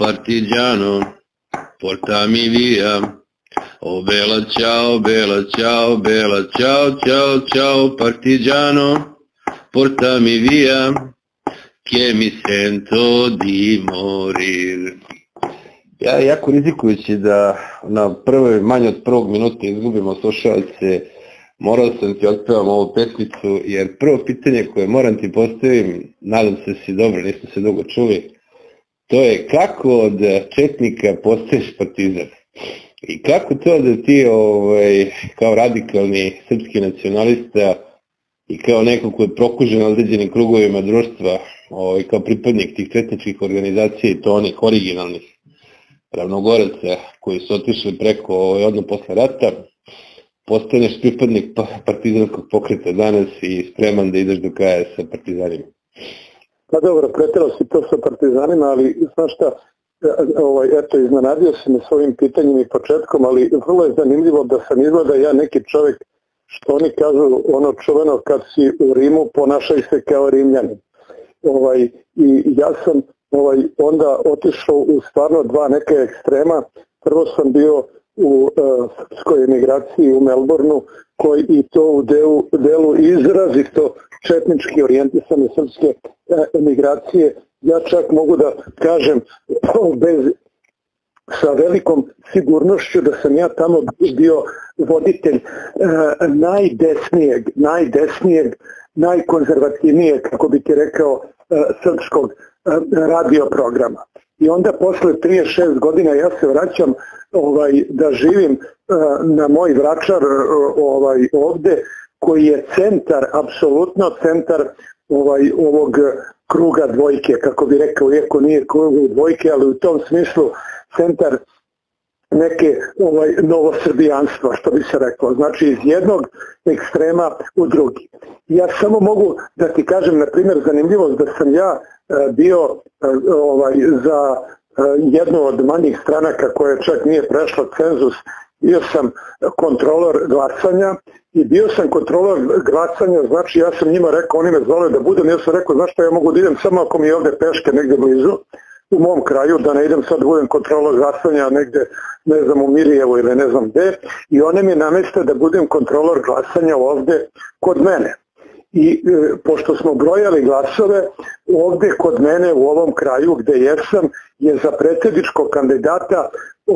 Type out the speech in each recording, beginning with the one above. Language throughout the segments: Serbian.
partigiano, portami via. Oh bella ciao, ciao, ciao partigiano, portami via, che mi sento di morir. Ja, jako rizikujući da na prvoj, manje od prvog minuta izgubimo slušalce, morao sam ti otpevam ovu pesmicu, jer prvo pitanje koje moram ti postavim, nadam se si dobro, nismo se dugo čuli, to je kako od četnika postaješ partizan? I kako to da ti kao radikalni srpski nacionalista i kao neko ko je prokužen određenim krugovima društva, kao pripadnik tih četničkih organizacija i to onih originalnih ravnogoraca koji su otišli preko odmah posle rata, postaneš pripadnik partizanskog pokreta danas i spreman da ideš do kraja sa partizanima? Pa dobro, preterao si to sa partizanima, ali znaš šta, eto, iznenadio si me s ovim pitanjem i početkom, ali vrlo je zanimljivo da sam izgleda ja neki čovjek, što oni kažu ono čuveno, kad si u Rimu ponašaj se kao Rimljanin. I ja sam onda otišao u stvarno dva neke ekstrema. Prvo sam bio u srpskoj emigraciji u Melbourneu, koji i to u delu izrazito četnički orijentisane srpske emigracije. Ja čak mogu da kažem sa velikom sigurnošću da sam ja tamo bio voditelj najdesnijeg, najkonzervativnijeg, kako bi ti rekao, srpskog radio programa. I onda posle 36 godina ja se vraćam da živim na moj Vračar ovde, koji je centar, apsolutno centar ovog kruga dvojke, kako bi rekao, iako nije krug dvojke, ali u tom smislu centar neke novosrbijanstva, što bi se reklo, znači iz jednog ekstrema u drugi. Ja samo mogu da ti kažem, na primjer, zanimljivost da sam ja bio za jednu od manjih stranaka koja čak nije prešla cenzus, bio sam kontrolor glasanja i bio sam kontrolor glasanja, znači ja sam njima rekao, oni me zvole da budem, ja sam rekao, znaš što, ja mogu da idem samo ako mi je ovde peške negde blizu, u mom kraju, da ne idem sad da budem kontrolor glasanja negde, ne znam, u Mirjevu ili ne znam gde, i one mi nameste da budem kontrolor glasanja ovde kod mene. I pošto smo brojali glasove, ovde kod mene u ovom kraju gde jesam je za predsjedničkog kandidata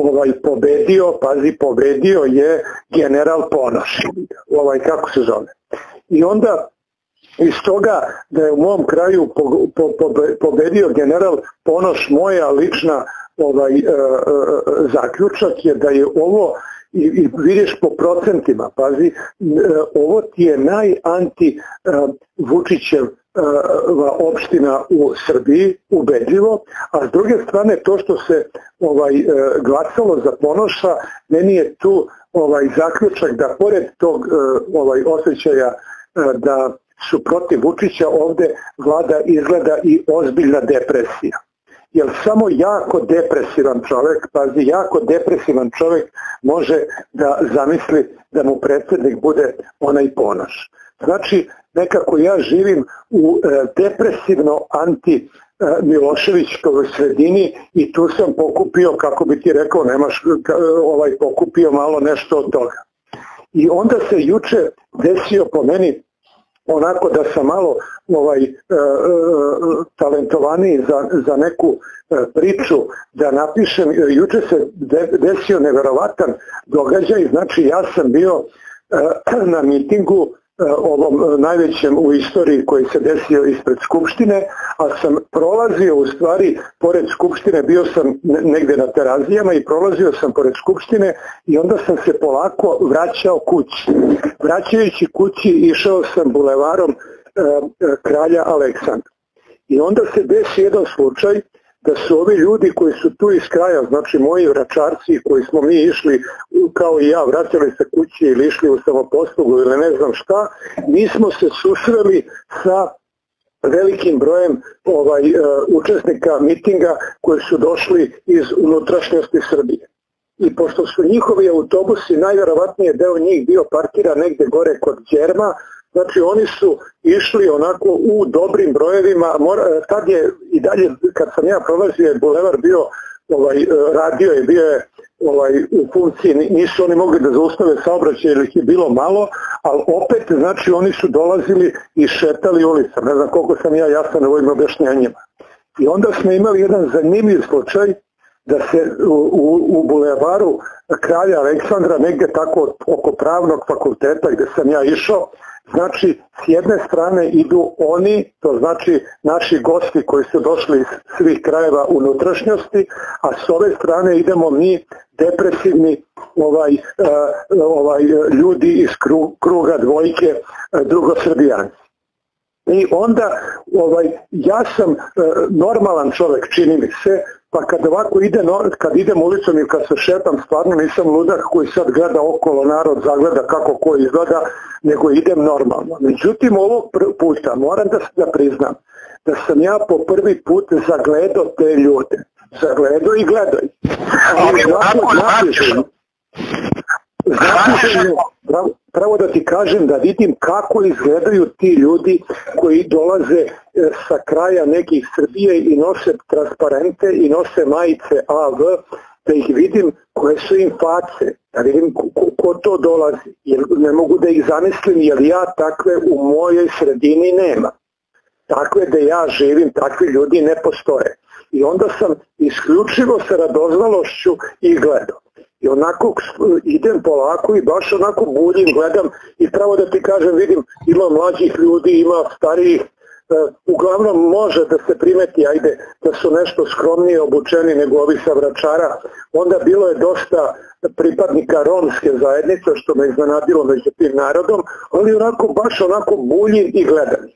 pobedio je general Ponoš, kako se zove. I onda iz toga da je u mom kraju pobedio general Ponoš, moja lična zaključak je da je ovo, i vidiš po procentima, pazi, ovo ti je najanti Vučićev opština u Srbiji, ubedljivo, a s druge strane to što se glasalo za Ponoša, meni je tu zaključak da pored tog osjećaja da su protiv Vučića, ovde vlada izgleda i ozbiljna depresija. Jer samo jako depresivan čovjek može da zamisli da mu predsjednik bude onaj Ponoš. Znači, nekako ja živim u depresivno anti-Miloševićkoj sredini i tu sam pokupio, kako bi ti rekao, pokupio malo nešto od toga. I onda se juče desio po meni onako da sam malo talentovaniji za neku priču da napišem. Juče se desio neverovatan događaj, znači ja sam bio na mitingu ovom najvećem u istoriji koji se desio ispred Skupštine, a sam prolazio u stvari pored Skupštine, bio sam negde na Terazijama i prolazio sam pored Skupštine i onda sam se polako vraćao kući. Vraćajući kući išao sam bulevarom Kralja Aleksandra. I onda se desi jedan slučaj da su ovi ljudi koji su tu iz kraja, znači moji Vračarci koji smo mi išli kao i ja, vraćali se kući ili išli u samoposlugu ili ne znam šta, mi smo se susreli sa velikim brojem učesnika mitinga koji su došli iz unutrašnjosti Srbije. I pošto su njihovi autobusi, najvjerovatnije deo njih bio parkiran negde gore kod Đerma, znači oni su išli onako u dobrim brojevima, tad je i dalje, kad sam ja prolazio, je bulevar bio radio je bio je u funkciji, nisu oni mogli da zaustave saobraćaj jer ih je bilo malo, ali opet znači oni su dolazili i šetali ulicom, ne znam koliko sam ja jasan u ovim objašnjenjima. I onda smo imali jedan zanimljiv slučaj da se u bulevaru Kralja Aleksandra, negdje tako oko pravnog fakulteta gdje sam ja išao, znači s jedne strane idu oni, to znači naši gosti koji su došli iz svih krajeva unutrašnjosti, a s ove strane idemo mi depresivni ljudi iz kruga dvojke drugosrbijanci. I onda ja sam normalan čovjek, čini mi se, pa kad ovako idem ulicom i kad se šetam, stvarno nisam ludak koji sad gleda okolo, narod zagleda kako ko izgleda, nego idem normalno. Međutim, ovog puta moram da priznam da sam ja po prvi put zagledao te ljude. Zagledao i gledao. Pravo da ti kažem da vidim kako izgledaju ti ljudi koji dolaze sa kraja nekih Srbije i nose transparente i nose majice AV, da ih vidim koje su im face, da vidim ko to dolazi, jer ne mogu da ih zamislim jer ja takve u mojoj sredini nema. Takve da ja živim, takvi ljudi ne postoje. I onda sam isključivo sa radoznalošću i gledao. I onako idem polako i baš onako buljim, gledam i pravo da ti kažem vidim ima mlađih ljudi, ima starijih, uglavnom može da se primeti ajde da su nešto skromnije obučeni nego ovi sa Vračara. Onda bilo je dosta pripadnika romske zajednice što me iznenadilo među tim narodom, ali onako baš onako buljim i gledam.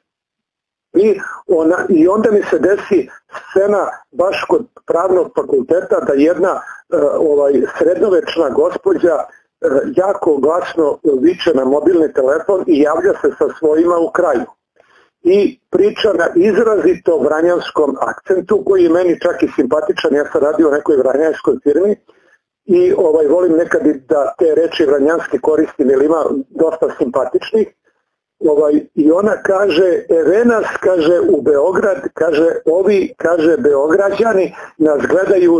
I onda mi se desi scena baš kod pravnog fakulteta da jedna sredovečna gospođa jako glasno viče na mobilni telefon i javlja se sa svojima u kraju. I priča na izrazito vranjanskom akcentu koji je meni čak i simpatičan, ja sam radio u nekoj vranjanskoj firmi i volim nekad da te reči vranjanski koristim jer ima dosta simpatičnih. I ona kaže, nas, kaže, u Beograd, kaže, ovi, kaže, Beograđani nas gledaju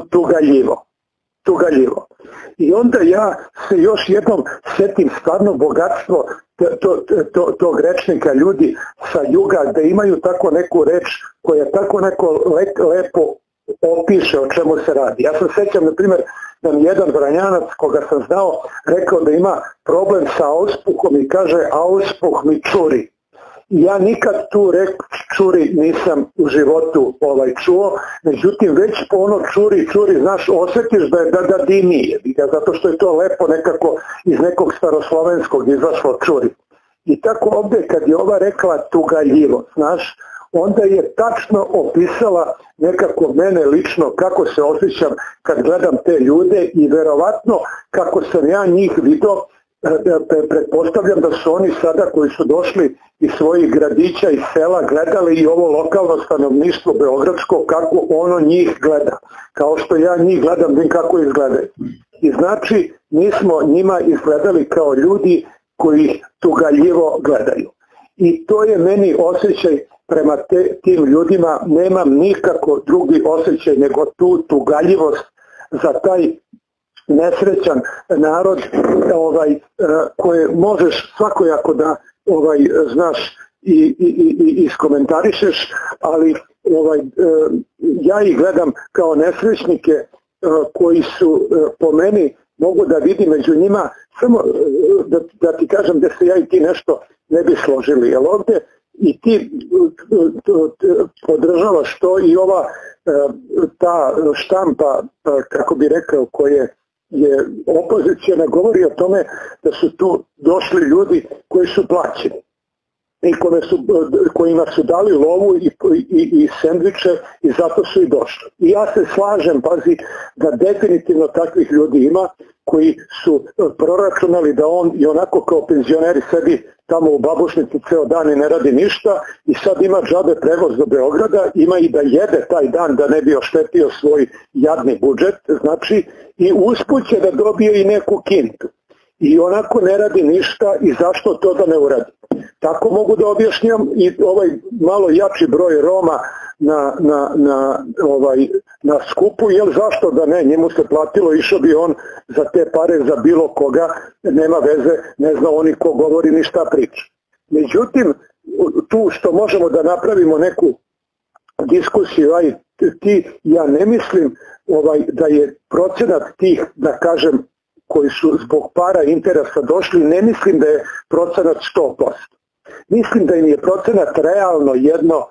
tugaljivo. I onda ja se još jednom setim stvarno bogatstvo tog rečnika ljudi sa juga, da imaju tako neku reč koja tako neko lepo opiše o čemu se radi. Ja sam sećam, na primjer, da mi jedan Vranjanac koga sam znao rekao da ima problem sa auspuhom i kaže auspuh mi čuri. I ja nikad tu reč čuri nisam u životu čuo, međutim već po ono čuri, znaš, osjetiš da dimi, zato što je to lepo nekako iz nekog staroslovenskog izašlo čuri. I tako ovdje kad je ova rekla tugaljivo, znaš, onda je tačno opisala nekako mene lično kako se osjećam kad gledam te ljude i verovatno kako sam ja njih vidio, pretpostavljam da su oni sada koji su došli iz svojih gradića i sela gledali i ovo lokalno stanovništvo beogradsko kako ono njih gleda, kao što ja njih gledam kako izgledaju. I znači mi smo njima izgledali kao ljudi koji tugaljivo gledaju. I to je meni osjećaj prema tim ljudima, nemam nikako drugi osjećaj nego tu tugaljivost za taj nesrećan narod koje možeš svakojako da znaš i iskomentarišeš, ali ja ih gledam kao nesrećnike koji su po meni, mogu da vidim među njima, samo da ti kažem da se ja i ti nešto ne bi složili, jer ovdje i ti podržavaš to i ova ta štampa, kako bi rekao, koje je opozicijona, govori o tome da su tu došli ljudi koji su plaćeni i kojima su dali lovu i sendviče i zato su i došli. I ja se slažem, pazi, da definitivno takvih ljudi ima koji su proračunali da on i onako kao penzioneri sebi tamo u Babušnici ceo dan i ne radi ništa i sad ima džabe prevoz do Beograda, ima i da jede taj dan da ne bi oštetio svoj jadni budžet, znači i usput će da dobije i neku kintu. I onako ne radi ništa i zašto to da ne uradi. Tako mogu da objašnjam i ovaj malo jači broj Roma na skupu, jer zašto da ne, njemu se platilo, išao bi on za te pare za bilo koga, nema veze, ne zna oni ko govori ni šta priča. Međutim, tu što možemo da napravimo neku diskusiju, ja ne mislim da je procenat tih, da kažem, koji su zbog para interesa došli, ne mislim da je procenat 100%. Mislim da im je procenat realno jedno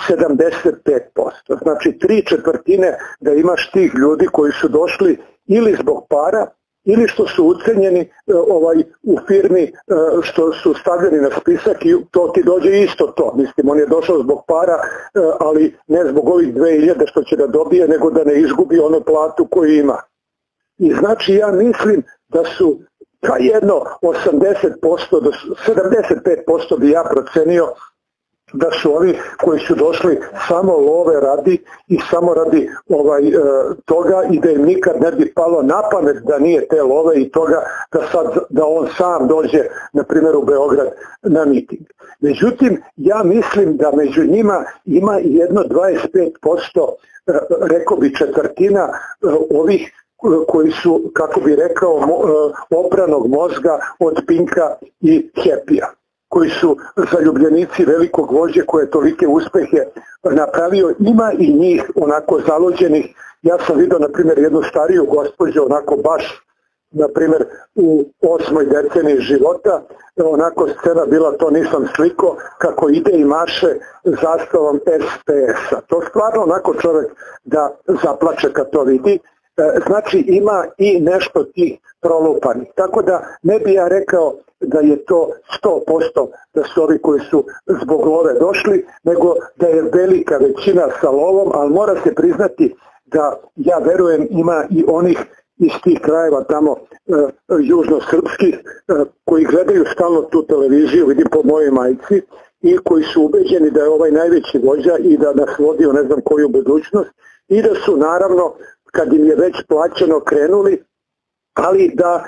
75%. Znači 3/4 da imaš tih ljudi koji su došli ili zbog para, ili što su ucenjeni u firmi, što su stavljeni na spisak i to ti dođe isto to. Mislim, on je došao zbog para, ali ne zbog ovih 2000 što će da dobije, nego da ne izgubi onu platu koju ima. I znači ja mislim da su jedno 80% do 75% bi ja procenio da su ovi koji su došli samo love radi i samo radi toga i da im nikad ne bi palo na pamet da nije te love i toga da on sam dođe na primjer u Beograd na miting. Međutim, ja mislim da među njima ima jedno 25%, rekao bi četvrtina ovih koji su, kako bi rekao, opranog mozga od Pinka i Happy-a, koji su zaljubljenici velikog vođe koje je tolike uspehe napravio. Ima i njih onako zalođenih. Ja sam vidio, na primjer, jednu stariju gospođu, onako baš, na primjer, u 8. deceniji života, onako scena bila, to nisam sliko, kako ide i maše zastavom SPS-a. To stvarno onako čovjek da zaplače kad to vidi. Znači ima i nešto tih prolupanih. Tako da ne bi ja rekao da je to 100% da su ovi koji su zbog love došli, nego da je velika većina sa lovom, ali mora se priznati da ja verujem ima i onih iz tih krajeva tamo južno-srpskih koji gledaju stalno tu televiziju, vidim po mojoj majci, i koji su ubeđeni da je ovaj najveći vođa i da nas vodi u ne znam koju budućnost i da su naravno kad im je već plaćeno krenuli, ali da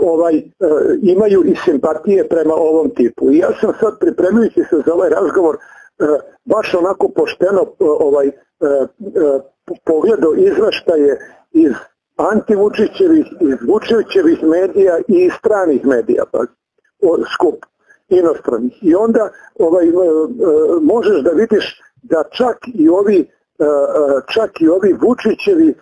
imaju i simpatije prema ovom tipu. I ja sam sad pripremajući se za ovaj razgovor baš onako pošteno pogledao izveštaje iz antivučićevih, iz Vučićevih medija i iz stranih medija, skup inostranih. I onda možeš da vidiš da čak i ovi Vučićevi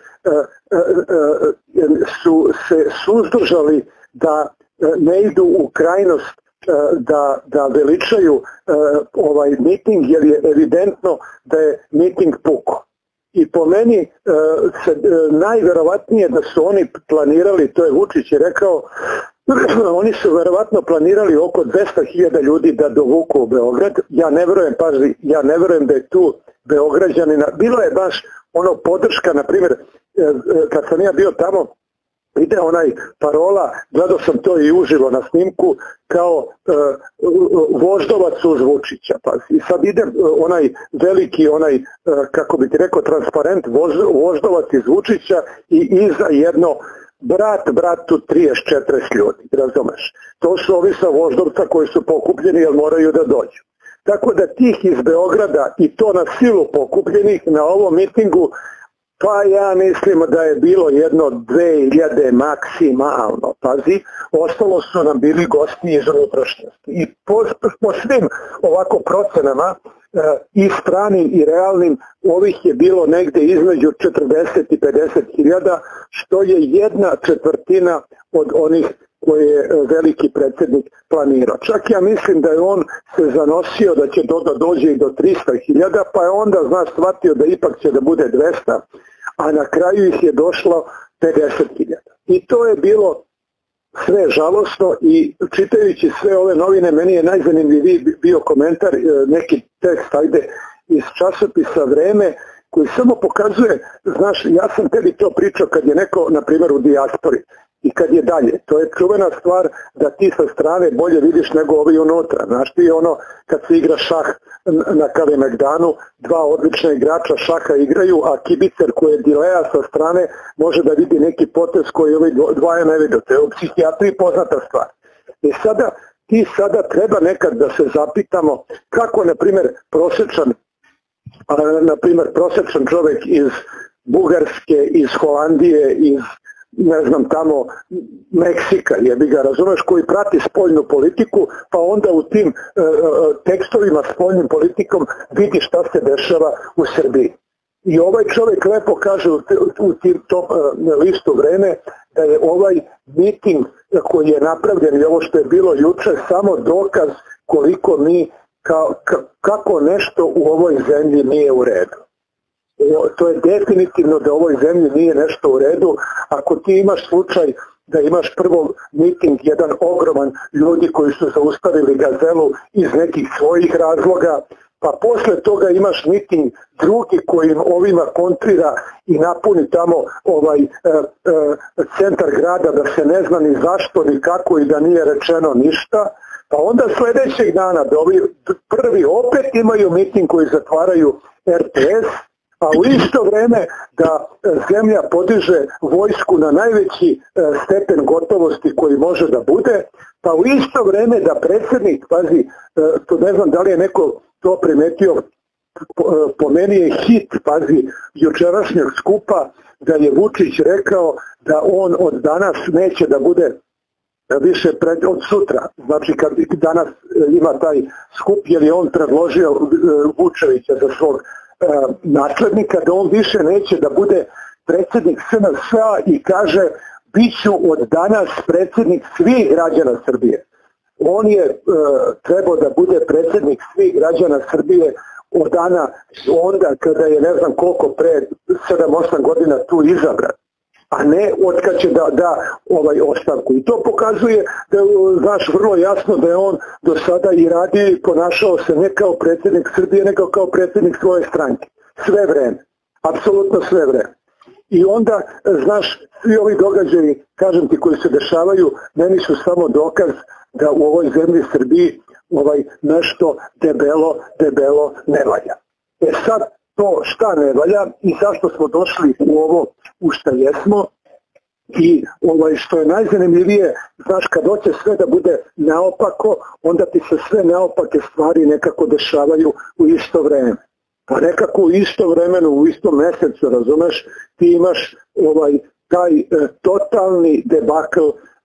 su se suzdržali da ne idu u krajnost da veličaju ovaj miting, jer je evidentno da je miting puko. I po meni najverovatnije da su oni planirali, to je Vučić je rekao, oni su verovatno planirali oko 200.000 ljudi da dovuku u Beograd. Ja ne verujem da je tu Beograđanina. Bilo je baš ono podrška, na primjer, kad sam ja bio tamo, ide onaj parola, gledao sam to i uživo na snimku, kao voždovac uz Vučića. I sad ide onaj veliki, kako bi ti rekao, transparent voždovac iz Vučića i iza jedno bratu 30-40 ljudi, razumeš? To su ovi sa Voždovca koji su pokupljeni jer moraju da dođu. Tako da tih iz Beograda i to na silu pokupljenih na ovom mitingu, pa ja mislim da je bilo jedno 2000 maksimalno, pazi, ostalo su nam bili gosti iz unutrašnjosti. I po svim ovako procenama, i stranim i realnim, ovih je bilo negde između 40 i 50.000, što je 1/4 od onih koje je veliki predsjednik planirao. Čak ja mislim da je on se zanosio da će dođe i do 300.000, pa je onda, shvatio da ipak će da bude 200, a na kraju ih je došlo 50.000. I to je bilo sve žalosno i čitajući sve ove novine, meni je najzanimljiviji bio komentar, neki tekst, iz časopisa Vreme, koji samo pokazuje, ja sam tebi to pričao kad je neko, na primjer, u dijaspori i kad je dalje. To je čuvena stvar da ti sa strane bolje vidiš nego ovi unutra. Znaš ti kad se igra šah na Kalemegdanu, dva odlična igrača šaha igraju, a kibicer koji je dileja sa strane može da vidi neki potez koji ovi dvoje ne vide. To je u psihijatriji poznata stvar. I sada treba nekad da se zapitamo kako, na primjer, prosječan na primjer prosječan čovjek iz Bugarske, iz Holandije, iz ne znam tamo Meksika, jebi ga, razumeš, koji prati spoljnu politiku, pa onda u tim tekstovima spoljnim politikom vidi šta se dešava u Srbiji. I ovaj čovjek lepo kaže u tom listu Vreme da je ovaj miting koji je napravljen i ovo što je bilo juče samo dokaz koliko mi, kako nešto u ovoj zemlji nije u redu. To je definitivno da u ovoj zemlji nije nešto u redu. Ako ti imaš slučaj da imaš prvo miting, jedan ogroman ljudi koji su zaustavili Gazelu iz nekih svojih razloga, pa posle toga imaš miting drugi koji ovima kontrira i napuni tamo centar grada da se ne zna ni zašto ni kako i da nije rečeno ništa, pa onda sljedećeg dana da ovi prvi opet imaju miting koji zatvaraju RTS, a u isto vreme da zemlja podiže vojsku na najveći stepen gotovosti koji može da bude, pa u isto vreme da predsjednik, pazi, to ne znam da li je neko to primetio, po meni je hit, pazi, jučerašnjeg skupa, da je Vučić rekao da on od danas neće da bude više od sutra, znači kad danas ima taj skup jer je on predložio Vučevića za svog naslednika, da on više neće da bude predsjednik SNS-a i kaže biću od danas predsjednik svih građana Srbije. On je trebao da bude predsjednik svih građana Srbije od dana onda kada je ne znam koliko pre 7-8 godina tu izabran, a ne od kad će da ostavku. I to pokazuje da je, znaš, vrlo jasno da je on do sada i radio i ponašao se ne kao predsjednik Srbije, nego kao predsjednik svoje stranke. Sve vreme. Apsolutno sve vreme. I onda, znaš, svi ovi događaji, kažem ti, koji se dešavaju, meni su samo dokaz da u ovoj zemlji Srbiji nešto debelo ne valja. Sad, to šta ne valja i zašto smo došli u ovo u šta jesmo i što je najzanimljivije, znaš, kad hoće sve da bude naopako, onda ti se sve naopake stvari nekako dešavaju u isto vreme. Pa nekako u isto vremenu, u istom mjesecu, razumeš, ti imaš taj totalni debakl,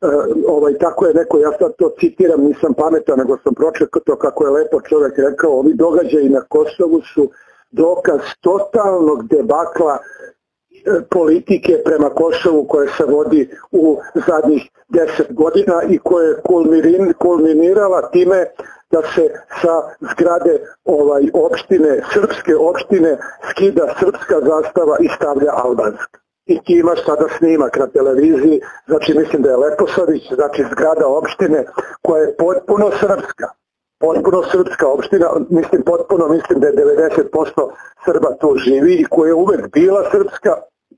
tako je neko, ja sad to citiram, nisam pametan, nego sam pročitao kako je lepo čovjek rekao, ovi događaji na Kosovu su dokaz totalnog debakla politike prema Kosovu koje se vodi u zadnjih 10 godina i koje je kulminirala time da se sa zgrade opštine, srpske opštine, skida srpska zastava i stavlja albanska. I ti imaš sada snimak na televiziji, znači mislim da je Leposavić, znači zgrada opštine koja je potpuno srpska opština, mislim da je 90% Srba tu živi i koja je uvek bila srpska.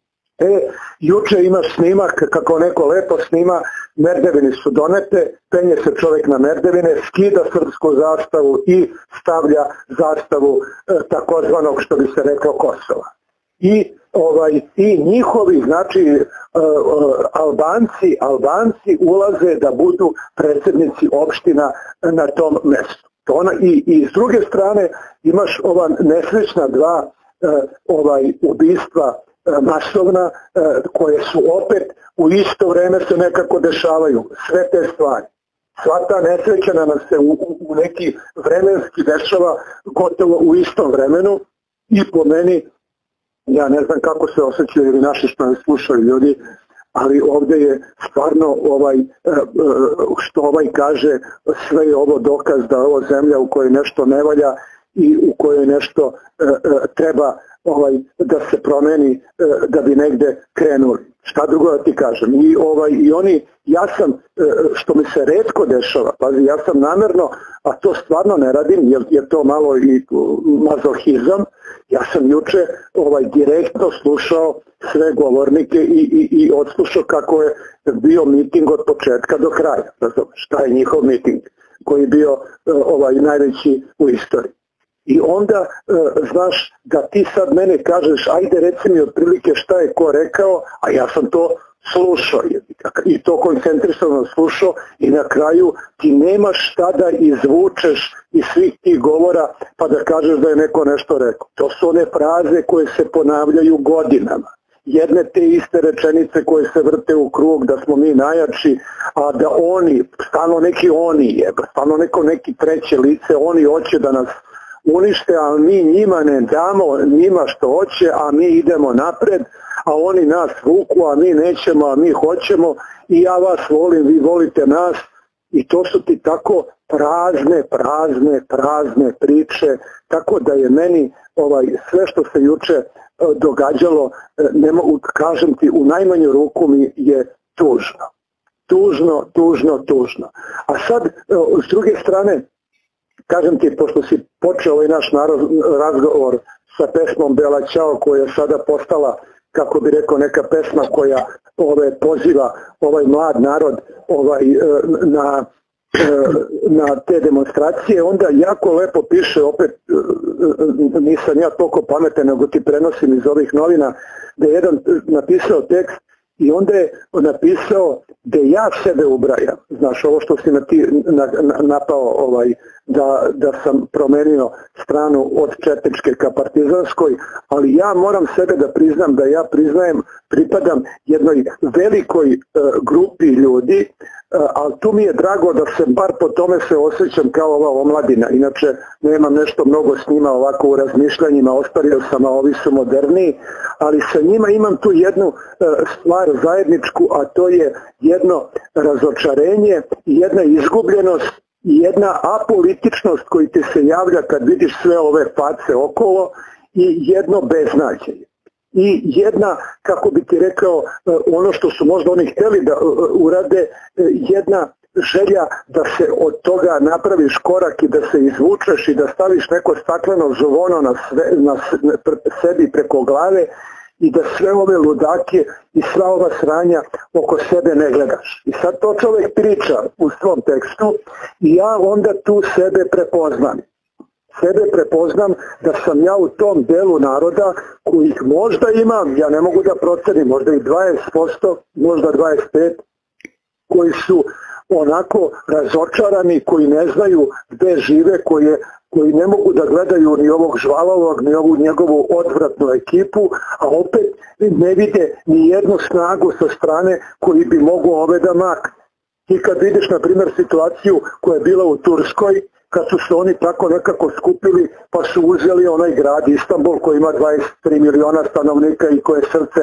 Juče imaš snimak kako neko lepo snima, merdevine su donete, penje se čovjek na merdevine, skida srpsku zastavu i stavlja zastavu takozvanog, što bi se reklo, Kosova. I njihovi, znači, Albanci ulaze da budu predsjednici opština na tom mjestu. I s druge strane imaš ova nesrećna dva ubistva masovna koje su opet u isto vreme se nekako dešavaju. Sve te stvari. Sva ta nesreća nam se u neki vremenski dešava gotovo u istom vremenu i po meni, ja ne znam kako se osjećaju ili naši što me slušaju ljudi, ali ovdje je stvarno što kaže, sve je ovo dokaz da je ovo zemlja u kojoj nešto ne valja i u kojoj nešto treba da se promeni da bi negde krenuli. Šta drugo da ti kažem? I oni, ja sam, što mi se retko dešava, pazi, ja sam namjerno, a to stvarno ne radim, jer je to malo i mazohizam, ja sam juče direktno slušao sve govornike i odslušao kako je bio miting od početka do kraja. Šta je njihov miting koji je bio najveći u istoriji. I onda, znaš, da ti sad mene kažeš, ajde reci mi otprilike šta je ko rekao, a ja sam to slušao. i to koncentrisano slušao i na kraju ti nemaš šta da izvučeš iz svih tih govora pa da kažeš da je neko nešto rekao. To su one fraze koje se ponavljaju godinama. Jedne te iste rečenice koje se vrte u krug da smo mi najjači, a da oni, stalno neki oni je, stalno neki treće lice, oni hoće da nas unište, ali mi njima ne damo njima što hoće, a mi idemo napred, a oni nas vuku, a mi nećemo, a mi hoćemo i ja vas volim, vi volite nas i to su ti tako prazne priče, tako da je meni sve što se juče događalo, kažem ti, u najmanju ruku mi je tužno. A sad, s druge strane, kažem ti, pošto si počeo ovaj naš razgovor sa pesmom Bela Ćao, koja je sada postala, kako bi rekao, neka pesma koja poziva ovaj mlad narod na te demonstracije, onda jako lepo piše, opet nisam ja toliko pametan, nego ti prenosim iz ovih novina, da je jedan napisao tekst i onda je napisao da ja sebe ubrajam. Znaš, ovo što si napao, da sam promenio stranu od četničke ka partizanskoj, ali ja moram sebe da priznam da ja pripadam jednoj velikoj grupi ljudi, ali tu mi je drago da se bar po tome se osjećam kao ova omladina. Inače, nemam nešto mnogo s njima ovako u razmišljanjima, ostario sam, a ovi su moderniji, ali sa njima imam tu jednu stvar zajedničku, a to je jedno razočarenje, jedna izgubljenost i jedna apolitičnost koji ti se javlja kad vidiš sve ove face okolo i jedno beznađenje. I jedna, kako bi ti rekao, ono što su možda oni htjeli da urade, jedna želja da se od toga napraviš korak i da se izvučeš i da staviš neko stakleno zvono na sebi preko glave i da sve ove ludake i sva ova sranja oko sebe ne gledaš. I sad to čovjek priča u svom tekstu i ja onda tu sebe prepoznam da sam ja u tom delu naroda kojih možda imam, ja ne mogu da procenim, možda i 20%, možda 25%, koji su onako razočarani, koji ne znaju gde žive, koji ne mogu da gledaju ni ovog Žvalovog, ni ovu njegovu odvratnu ekipu, a opet ne vide ni jednu snagu sa strane koji bi mogu ove da makne. I kad vidiš, na primjer, situaciju koja je bila u Turskoj, kad su se oni tako nekako skupili pa su uzeli onaj grad Istanbul koji ima 23 miliona stanovnika i koje je srce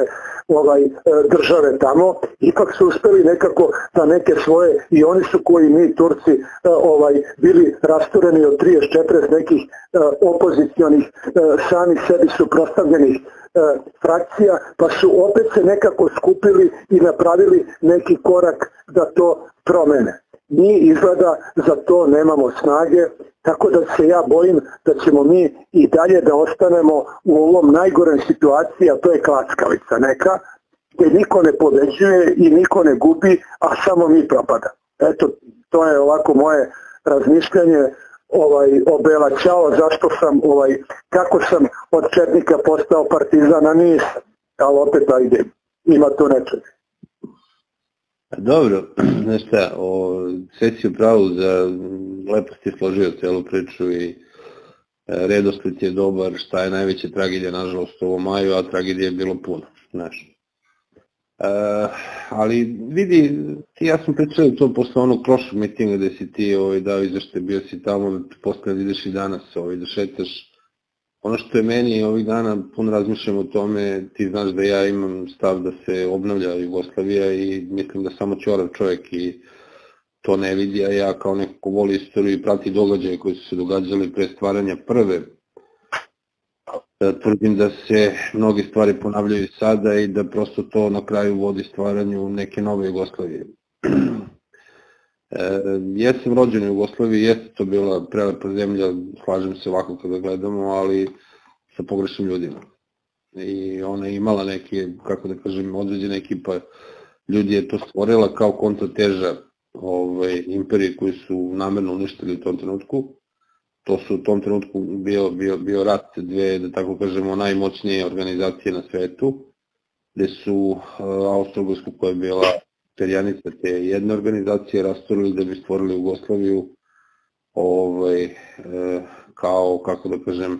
države tamo, ipak su uspeli nekako da neke svoje, i oni su koji mi Turci bili rastureni od 30-40 nekih opozicionih sami sebi suprotstavljenih frakcija, pa su opet se nekako skupili i napravili neki korak da to promene. Mi izgleda za to nemamo snage, tako da se ja bojim da ćemo mi i dalje da ostanemo u ovom najgorem situaciji, a to je klackalica neka, gdje niko ne pobeđuje i niko ne gubi, a samo mi propada. Eto, to je ovako moje razmišljanje o Bela Ćao, zašto sam, kako sam od četnika postao partizana, nisam, ali opet ajde, ima tu nečeg. Dobro, znaš šta, sve si u pravu, lepo si složio celu priču i redosled je dobar, šta je najveća tragedija, nažalost, u ovom maju, a tragedija je bilo puno, znaš. Ali vidi, ja sam pričao to posle onog prošlog mitinga gde si ti dao izveštaj, bio si tamo, posle ideš i danas da šetaš. Ono što je meni ovih dana, puno razmišljam o tome, ti znaš da ja imam stav da se obnavlja Jugoslavija i mislim da samo ćorav čovjek i to ne vidi, a ja kao neko ko voli istoriju i prati događaje koji su se događali pre stvaranja prve, tvrdim da se mnoge stvari ponavljaju sada i da prosto to na kraju vodi stvaranju neke nove Jugoslavije. Jesam rođen u Jugoslaviji, jeste to bila prelepa zemlja, slažem se ovako kada gledamo, ali sa pogrešnim ljudima. I ona je imala neke, kako da kažem, određena ekipa ljudi je to stvorila kao kontrateža imperije koji su namerno uništili u tom trenutku. To su u tom trenutku bio rat dve, da tako kažemo, najmoćnije organizacije na svetu, gde su Austro-Ugarsku koja je bila perjanica te jedne organizacije rasturili da bi stvorili Jugoslaviju kao, kako da kažem,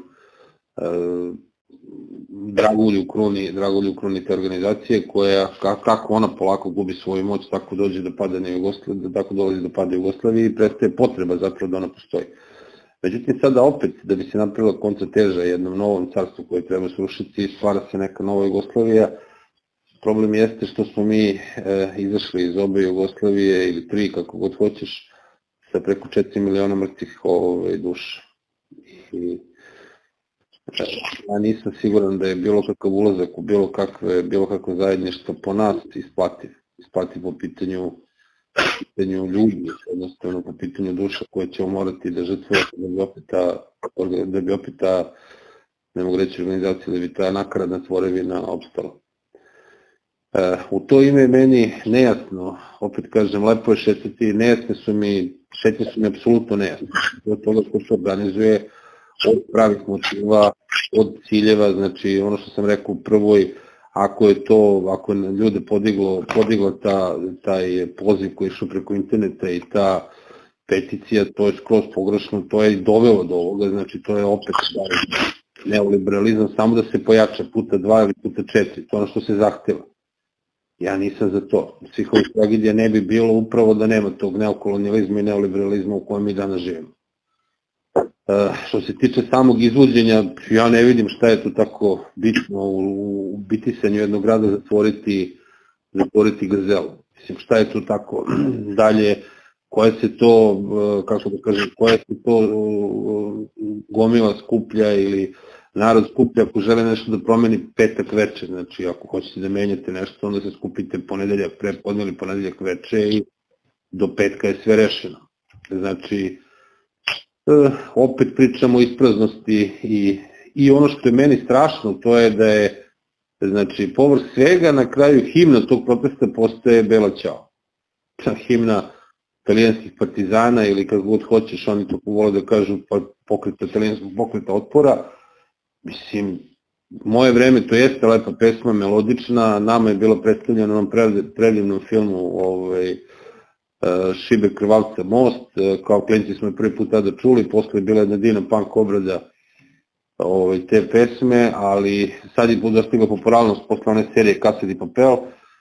dragulju u kruni te organizacije koja, kako ona polako gubi svoju moć, tako dođe do pada Jugoslavije, tako dolazi do pada Jugoslavije i prestaje potreba zapravo da ona postoji. Međutim, sada opet, da bi se napravila kontrateža jednom novom carstvu koje treba srušiti, stvara se neka nova Jugoslavija. Problem jeste što smo mi izašli iz obe Jugoslavije, ili tri, kako god hoćeš, sa preko 4 miliona mrtvih duša. Ja nisam siguran da je bilo kakav ulazak u bilo kakvo zajedništvo po nas isplativ po pitanju ljudi, jednostavno po pitanju duša koje ćemo morati da žrtvujemo da bi opet ta, ne mogu reći organizacija, da bi ta nakaradna tvorevina opstala. U to ime je meni nejasno, opet kažem, lepo je šetati, šetnje su mi apsolutno nejasne. Od toga ko se organizuje, od pravih motiva, od ciljeva, znači ono što sam rekao u prvoj, ako je ljude podigla taj poziv koji je išao preko interneta i ta peticija, to je skroz pogrešno, to je i dovelo do ovoga, znači to je opet neoliberalizam, samo da se pojača puta 2 ili puta 4, to je ono što se zahteva. Ja nisam za to. Svih ovih tragedija ne bi bilo upravo da nema tog neokolonijalizma i neoliberalizma u kojem mi danas živimo. Što se tiče samog izvođenja, ja ne vidim šta je tu tako bitno u bitisanju jednog grada zatvoriti Gazelu. Mislim, šta je tu tako dalje, koja se to gomila skuplja ili narod skuplja ako žele nešto da promeni petak veče, znači ako hoćete da menjate nešto, onda se skupite ponedeljak prepodne ili ponedeljak veče i do petka je sve rešeno. Znači, opet pričamo o ispraznosti i ono što je meni strašno, to je da je, znači, povrh svega na kraju himna tog protesta postaje Bela Ćao. Himna italijanskih partizana ili kako god hoćeš, oni to vole da kažu italijanskog pokreta otpora. Mislim, moje vreme, to jeste lepa pesma, melodična, nama je bilo predstavljeno na onom predivnom filmu Šibe krvavca most, kao klinci smo je prvi put tada čuli, posle je bila jedna divna punk obrada te pesme, ali sad je dostigla popularnost posle one serije Kaset i papel,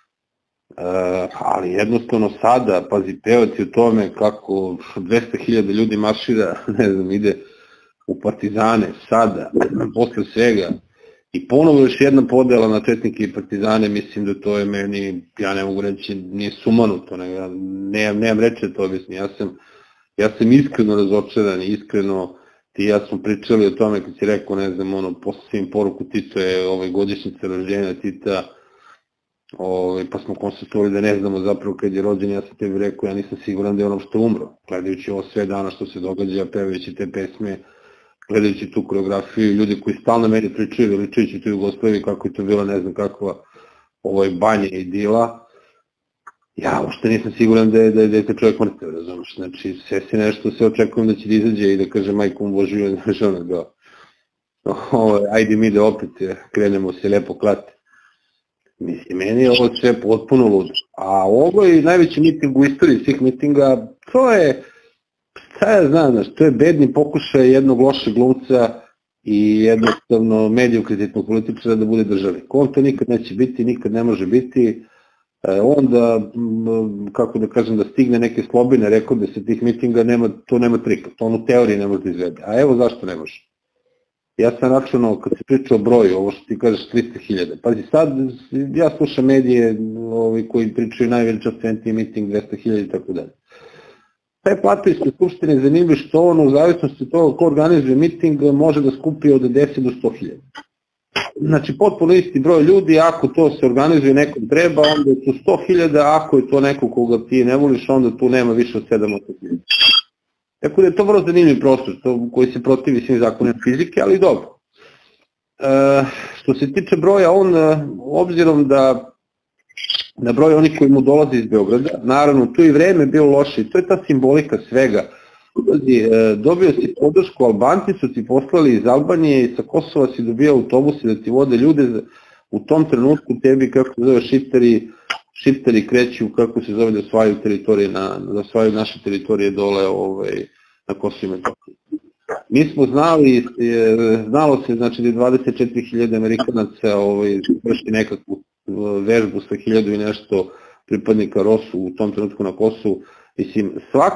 ali jednostavno sada, pazi, pevati o tome kako 200.000 ljudi maršira, ne znam, ide u partizane, sada, posle svega, i ponovo još jedna podela na četnike i partizane, mislim da to je meni, ja ne mogu reći, nije sumanuto, nemam reći da to objasni, ja sam iskreno razočaran, iskreno, ti i ja smo pričali o tome kad si rekao, ne znam, posle svim poruku Tito je godišnjica rođenja Tita, pa smo konstatovali da ne znamo zapravo kad je rođen, ja sam tebi rekao, ja nisam siguran da je ono što umro, gledajući ovo sve dana što se događa, pevajući te pesme, gledajući tu koreografiju, ljudi koji stalno meni pričaju, veličujući tu Jugoslaviju, kako je to bila ne znam kakva banja i dila, ja uopšte nisam siguran da je te čovjek mrtav, razumiješ, znači sve si nešto, sve očekujem da će da izađe i da kaže majkom Božiju, znaš ono da, ajde mi da opet krenemo se lepo klati. Mislim, meni je ovo sve potpuno ludo, a ovo je najveći miting u istoriji svih mitinga, to je, šta ja znam, to je bedni pokušaj jednog lošeg glumca i jednostavno mediokritetnog političara da bude državnik. On to nikad neće biti, nikad ne može biti, onda, kako da kažem, da stigne neke slobine, rekao da se tih mitinga to nema trika, to on u teoriji ne može da izvede. A evo zašto ne može. Ja sam računao, kad se priča o broju, ovo što ti kažeš 300.000, pazi sad, ja slušam medije koji pričaju najveličanstveniji miting 200.000 i tako dalje. Taj Platijske skupštine je zanimljiv što on u zavisnosti od toga ko organizuje miting može da skupi od 10 do 100.000. Znači potpuno isti broj ljudi, ako to se organizuje nekom treba, onda je to 100.000, ako je to neko koga ti ne voliš, onda tu nema više od 7-8.000. Tako da je to vrlo zanimljiv prostor koji se protivi svim zakonima fizike, ali dobro. Što se tiče broja, on obzirom da na broj onih koji mu dolaze iz Beograda, naravno tu i vreme bilo loše i to je ta simbolika svega. Dobio si podršku, Albanci su ti poslali iz Albanije i sa Kosova si dobio autobusi da ti vode ljude, u tom trenutku tebi, kako se zove, Šiptari kreću, kako se zove, da osvajaju teritorije, da osvajaju naše teritorije dole na Kosovu i Metohiji. Mi smo znalo se znači da je 24.000 Amerikanaca vrši nekakvu vežbu sa 1000 i nešto pripadnika ROSU u tom trenutku na Kosovu. Mislim,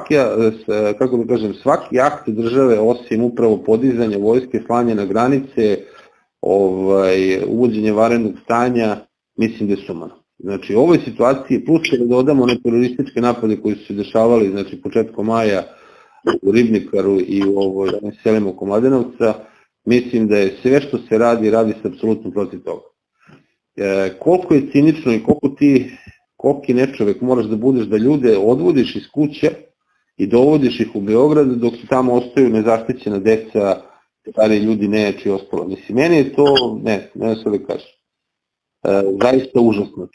svaki akt države, osim upravo podizanja vojske, slanja na granice, uvođenje vanrednog stanja, mislim da je sumano. Znači, u ovoj situaciji, plus da dodamo one terorističke napade koji su se dešavali, znači, početkom maja u Ribnikaru i u selima oko Mladenovca, mislim da je sve što se radi se apsolutno protiv toga. Koliko je cinično i koliki nečovek moraš da budeš da ljude odvodiš iz kuće i dovodiš ih u Beograd dok su tamo ostaju nezaštićena deca, stari ljudi, nejači i ostalo. Mislim, meni je to, ne sve da kažem, zaista užasno.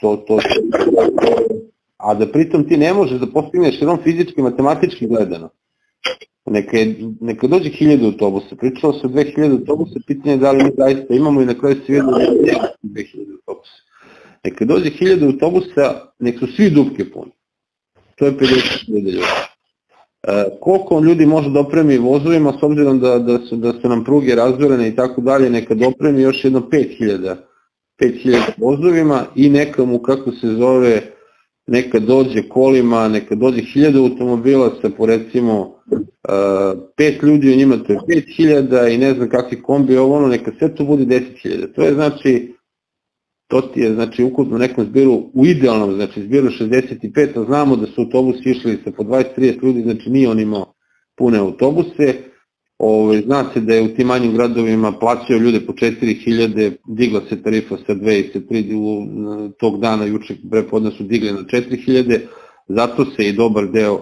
A da pritom ti ne možeš da postigneš jednom fizički, matematički gledano. Neka dođe 1000 autobusa, pričalo se o 2000 autobusa, pitanje je da li mi zaista imamo i na kraju se vidi da je 2000 autobusa. Neka dođe 1000 autobusa, nek su svi dupke puni. To je 50.000 ljudi. Koliko ljudi može da opremi vozovima, s obzirom da su nam pruge razvorene i tako dalje, neka dopremi još jedno 5000 vozovima i neka mu, kako se zove, neka dođe kolima, neka dođe 1000 automobila sa po recimo 5 ljudi u njima, to je 5000 i ne znam kakvi kombi, neka sve to bude 10.000. To je znači, to ti je znači ukupno nekom zbiru, u idealnom znači zbiru 65, a znamo da su autobusi išli sa po 20-30 ljudi, znači nije on imao pune autobuse. Zna se da je u tim manjim gradovima plaćao ljude po 4000, digla se tarifa sa 2 i sa 3 tog dana, juče prepodne su digli na 4000, zato se i dobar deo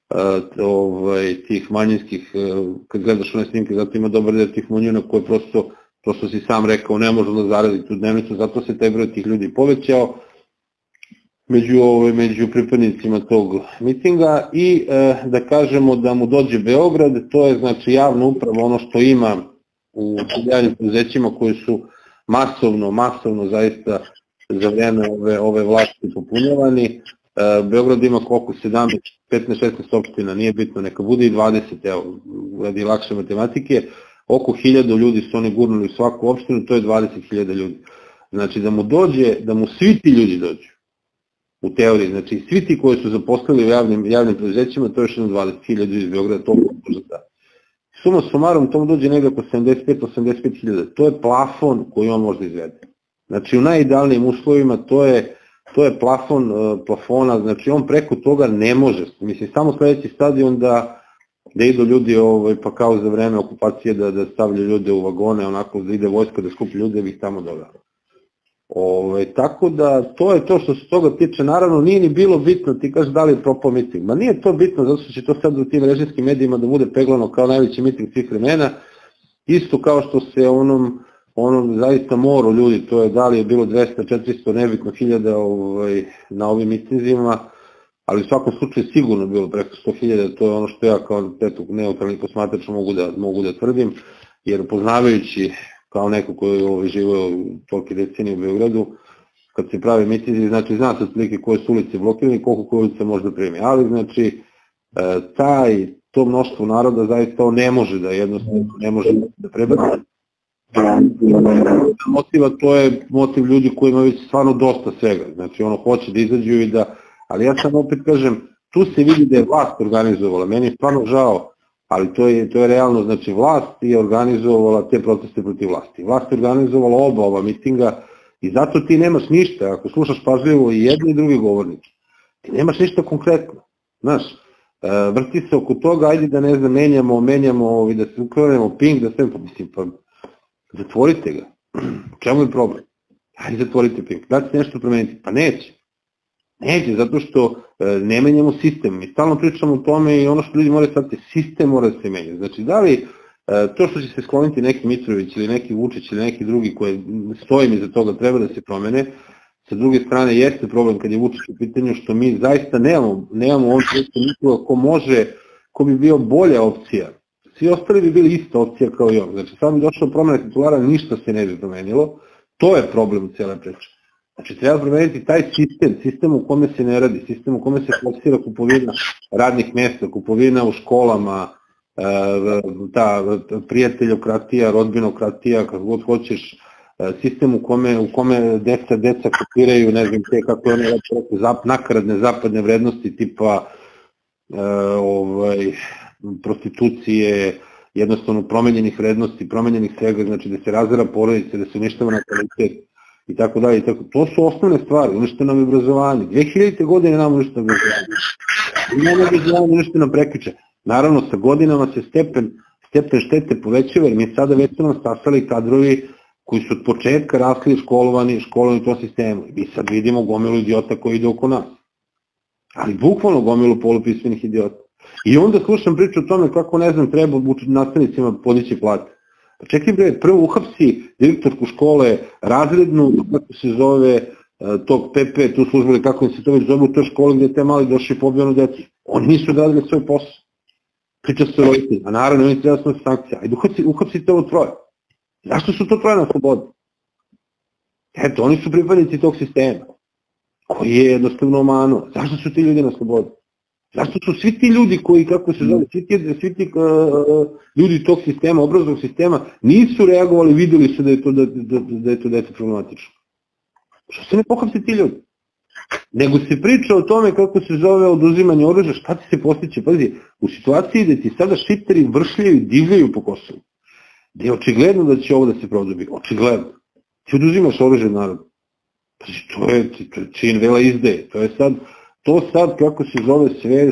tih manjinskih, kad gledaš one snimke, zato ima dobar deo tih manjina koje prosto si sam rekao ne može da zaradi tu dnevnicu, zato se taj broj tih ljudi povećao među pripadnicima tog mitinga i da kažemo da mu dođe Beograd, to je znači javna uprava, ono što ima u javnim preduzećima koji su masovno zaista za vreme ove vlasti popunjavani. Beograd ima koliko 17, 15, 16 opština, nije bitno, neka bude i 20, evo, radi lakše matematike, oko 1000 ljudi su oni gurnuli u svaku opštinu, to je 20.000 ljudi. Znači da mu dođe, da mu svi ti ljudi dođu, u teoriji, znači svi ti koji su zaposlili u javnim preduzećima, to je još jedno 20.000 iz Beograda, to može da. Suma sumarom, tomu dođe negde oko 75.000, to je plafon koji on može da izvede. Znači u najidealnijim uslovima to je plafon plafona, znači on preko toga ne može, mislim samo sledeći stadion da idu ljudi pa kao za vreme okupacije da stavljaju ljude u vagone, onako da ide vojska da skupi ljude da bi ih tamo dovela. Tako da to je to što se toga tiče, naravno nije ni bilo bitno, ti kažeš da li je propao miting, ma nije to bitno zato što će to sad u tim režimskim medijima da bude peglano kao najveći miting svih vremena, isto kao što se onom zaista moru ljudi, to je da li je bilo 200, 400, nebitno 1000 na ovim mitingima, ali u svakom slučaju sigurno bilo preko 100.000, to je ono što ja kao neutralni posmatrač mogu da tvrdim, jer poznavajući kao neko koji je živeo tolike decenije u Beogradu, kad se pravi mitinzi, znači zna se otprilike koje su ulice blokirane i koliko koje ulice može da primi, ali znači to mnoštvo naroda zaista ne može da jednostavno ne može da prebaci. Motiva, to je motiv ljudi koji imaju već stvarno dosta svega, znači ono hoće da izađu i da, ali ja sam opet kažem, tu se vidi da je vlast organizovala, meni je stvarno žao, ali to je realno, znači vlast je organizovala te proteste protiv vlasti. Vlast je organizovala ova mitinga i zato ti nemaš ništa, ako slušaš pažljivo i jedni i drugi govornike, ti nemaš ništa konkretno, znaš, vrti se oko toga, ajde da ne znam, menjamo i da se ukrenemo ping, da sve, mislim, pa zatvorite ga, u čemu je problem? Ajde zatvorite ping, da će nešto promeniti, pa neće. Neće, zato što ne menjamo sistem, mi stalno pričamo o tome i ono što ljudi moraju shvatiti, sistem mora da se menja. Znači, da li to što će se skloniti neki Mitrović ili neki Vučić ili neki drugi koji stojim iza toga treba da se promene, sa druge strane jeste problem kad je Vučić u pitanju što mi zaista nemamo ovdje nikoga ko bi bio bolja opcija. Svi ostali bi bili ista opcija kao i on. Znači, sad bi došlo promena titulara, ništa se ne bi promenilo, to je problem u cijele priče. Znači, treba promeniti taj sistem u kome se ne radi, sistem u kome se forsira kupovina radnih mesta, kupovina u školama, ta prijateljokratija, rodbinokratija, kako god hoćeš, sistem u kome deca kopiraju, ne znam te kako je one nakaradne zapadne vrednosti tipa prostitucije, jednostavno promenjenih vrednosti, promenjenih svega, znači da se razara porodice, da se uništava natalitet i tako dalje. To su osnovne stvari, uništeno nam je obrazovanje. 2000. godine nam uništeno obrazovanje. Imamo obrazovanje uništeno prekriče. Naravno, sa godinama se stepen štete povećava, jer mi sada već su nam stasali kadrovi koji su od početka rasli školovani u tom sistemu. Mi sad vidimo gomilu idiota koji ide oko nas. Ali bukvalno gomilu polupismenih idiota. I onda slušam priču o tome kako, ne znam, treba nastavnicima podići plate. Pa čekaj bre, prvo uhapsi direktorku škole, razrednu, kako se zove, tog PP, tu službili, kako im se to već zove u toj školi gde te mali došli pobijenu decu. Oni nisu radili svoj posao. Priča se o roditeljima, a naravno oni treba smo sankcija. Ajde, uhapsite ovo troje. Zašto su to troje na slobodi? Eto, oni su pripadnici tog sistema, koji je jednostavno omanuo. Zašto su ti ljudi na slobodi? Zašto su svi ti ljudi koji, kako se zove, svi ti ljudi tog sistema, obrazovnog sistema, nisu reagovali, videli su da je to dete problematično? Što se ne pohapsi ti ljudi? Nego se priča o tome kako se zove oduzimanje oružja, šta ti se postiče? Pazi, u situaciji da ti sada šipteri vršljaju, divljaju po Kosovu, gde je očigledno da će ovo da se produbi, očigledno. Ti oduzimaš oružje narodu. Pazi, to je čin vela izdeje, to sad kako se zove,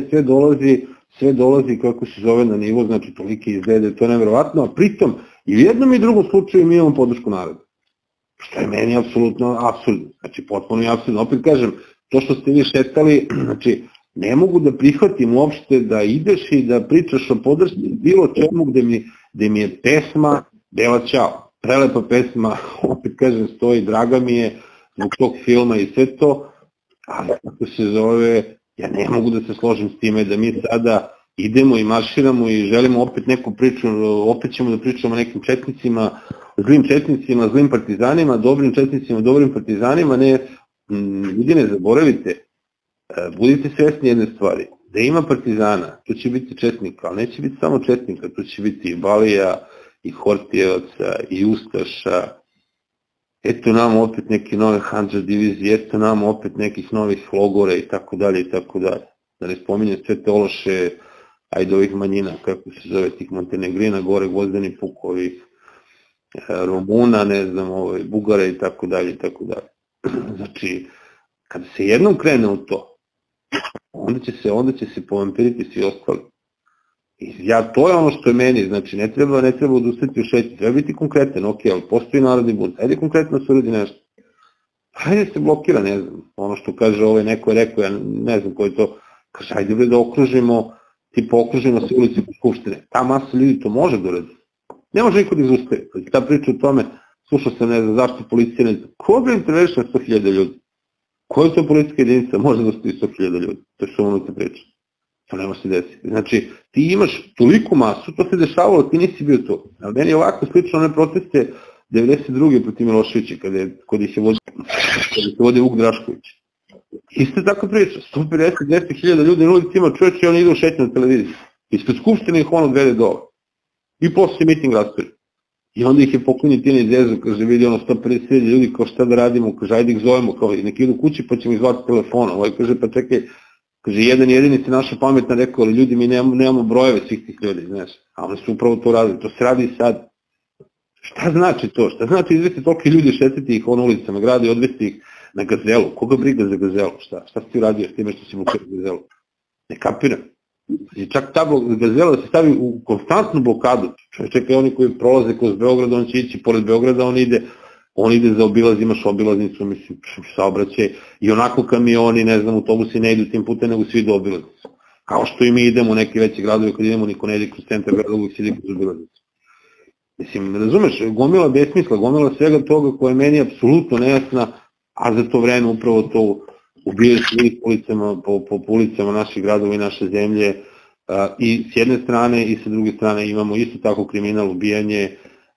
sve dolazi kako se zove na nivo, znači tolike izdeje da je to nevjerovatno, a pritom i u jednom i drugom slučaju mi imamo podršku naroda. Što je meni apsolutno apsurdno, znači potpuno i apsurdno. Opet kažem, to što ste vi šetali, znači ne mogu da prihvatim uopšte da ideš i da pričaš o podršci bilo čemu gde mi je pesma Bela Ćao. Prelepa pesma, opet kažem, stoji, draga mi je zbog tog filma i sve to, ali kako se zove, ja ne mogu da se složim s time da mi sada idemo i marširamo i želimo opet neku priču, opet ćemo da pričamo o nekim četnicima, zlim partizanima, dobrim četnicima, dobrim partizanima. Ne, ljudi ne zaboravite, budite svesni jedne stvari, da ima partizana, to će biti četnika, ali neće biti samo četnika, to će biti i Balija, i Hortijevaca, i Ustaša. Eto nam opet neke nove Handža divizije, eto nam opet nekih novih logora i tako dalje i tako dalje. Da ne spominjem sve te ološe, ajde ovih manjina, kako se zove, tih Montenegrina, gore Gvozdeni puk, ovih Romuna, ne znam, Bugara i tako dalje i tako dalje. Znači, kada se jednom krene u to, onda će se povampiriti svi ostali. I to je ono što je meni, znači ne treba odustati u šetnji, treba biti konkretan, ok, ali postoji narodni bunt, ajde konkretno se uradi nešto. Ajde se blokira, ne znam, ono što kaže neko je rekao, ja ne znam ko je to, kaže ajde bre da okružimo se ulici po Skupštine, ta masa ljudi to može da uradi. Ne može niko da izustavi, ta priča o tome, slušao sam, ne znam, zašto policija ne znam, ko bi interveniše na 100.000 ljudi? Koja to policijska jedinica može da ostavi 100.000 ljudi? To je što ono te priča. To nema se desiti. Znači, ti imaš toliko masu, to se dešavalo, ti nisi bio to. Ali meni je ovako slično one proteste 92. protiv Miloševića, kada ih je vodio Vuk Drašković. Isto tako priča, 150-200.000 ljudi na ulicima, čovječ i oni idu u šetnju na televiziji. Ispred Skupštine ih on odvede dole. I posle miting raspiri. I onda ih je poklonjen Tina iz Jezu, kaže, vidi 150.000 ljudi, kao šta da radimo, kaže, ajde ih zovemo, kao neki idu kući pa ćemo ih zvati telefonom. Ovaj kaže, pa čekaj, kaže, jedan jedini se naša pametna rekao, ali ljudi, mi nemamo brojeve svih tih ljudi, znaš, a oni su upravo to radili, to se radi i sad. Šta znači to? Šta znači izvesti toliko ljudi, šetiti ih na ulicama grada i odvesti ih na Gazelu? Koga briga za Gazelu? Šta si ti uradio s time što si blokirao Gazelu? Ne kapiram. Čak ta Gazela da se stavi u konstantnu blokadu. Čekaj, oni koji prolaze kroz Beograd, on će ići pored Beograda, on ide za obilaz, imaš obilaznicu, mislim, saobraćaj, i onako kamioni, ne znam, autobusi ne idu tim putem, nego svi idu obilaznicu. Kao što i mi idemo u neke veće gradove, kad idemo, niko ne ide kroz centar grada, uvijek se ide kroz obilaznicu. Mislim, razumeš, gomila besmisla, gomila svega toga koja je meni apsolutno nejasna, a za to vreme upravo to ubijaju svih po ulicama naših gradova i naše zemlje, i s jedne strane i sa druge strane imamo isto tako kriminal, ubijanje,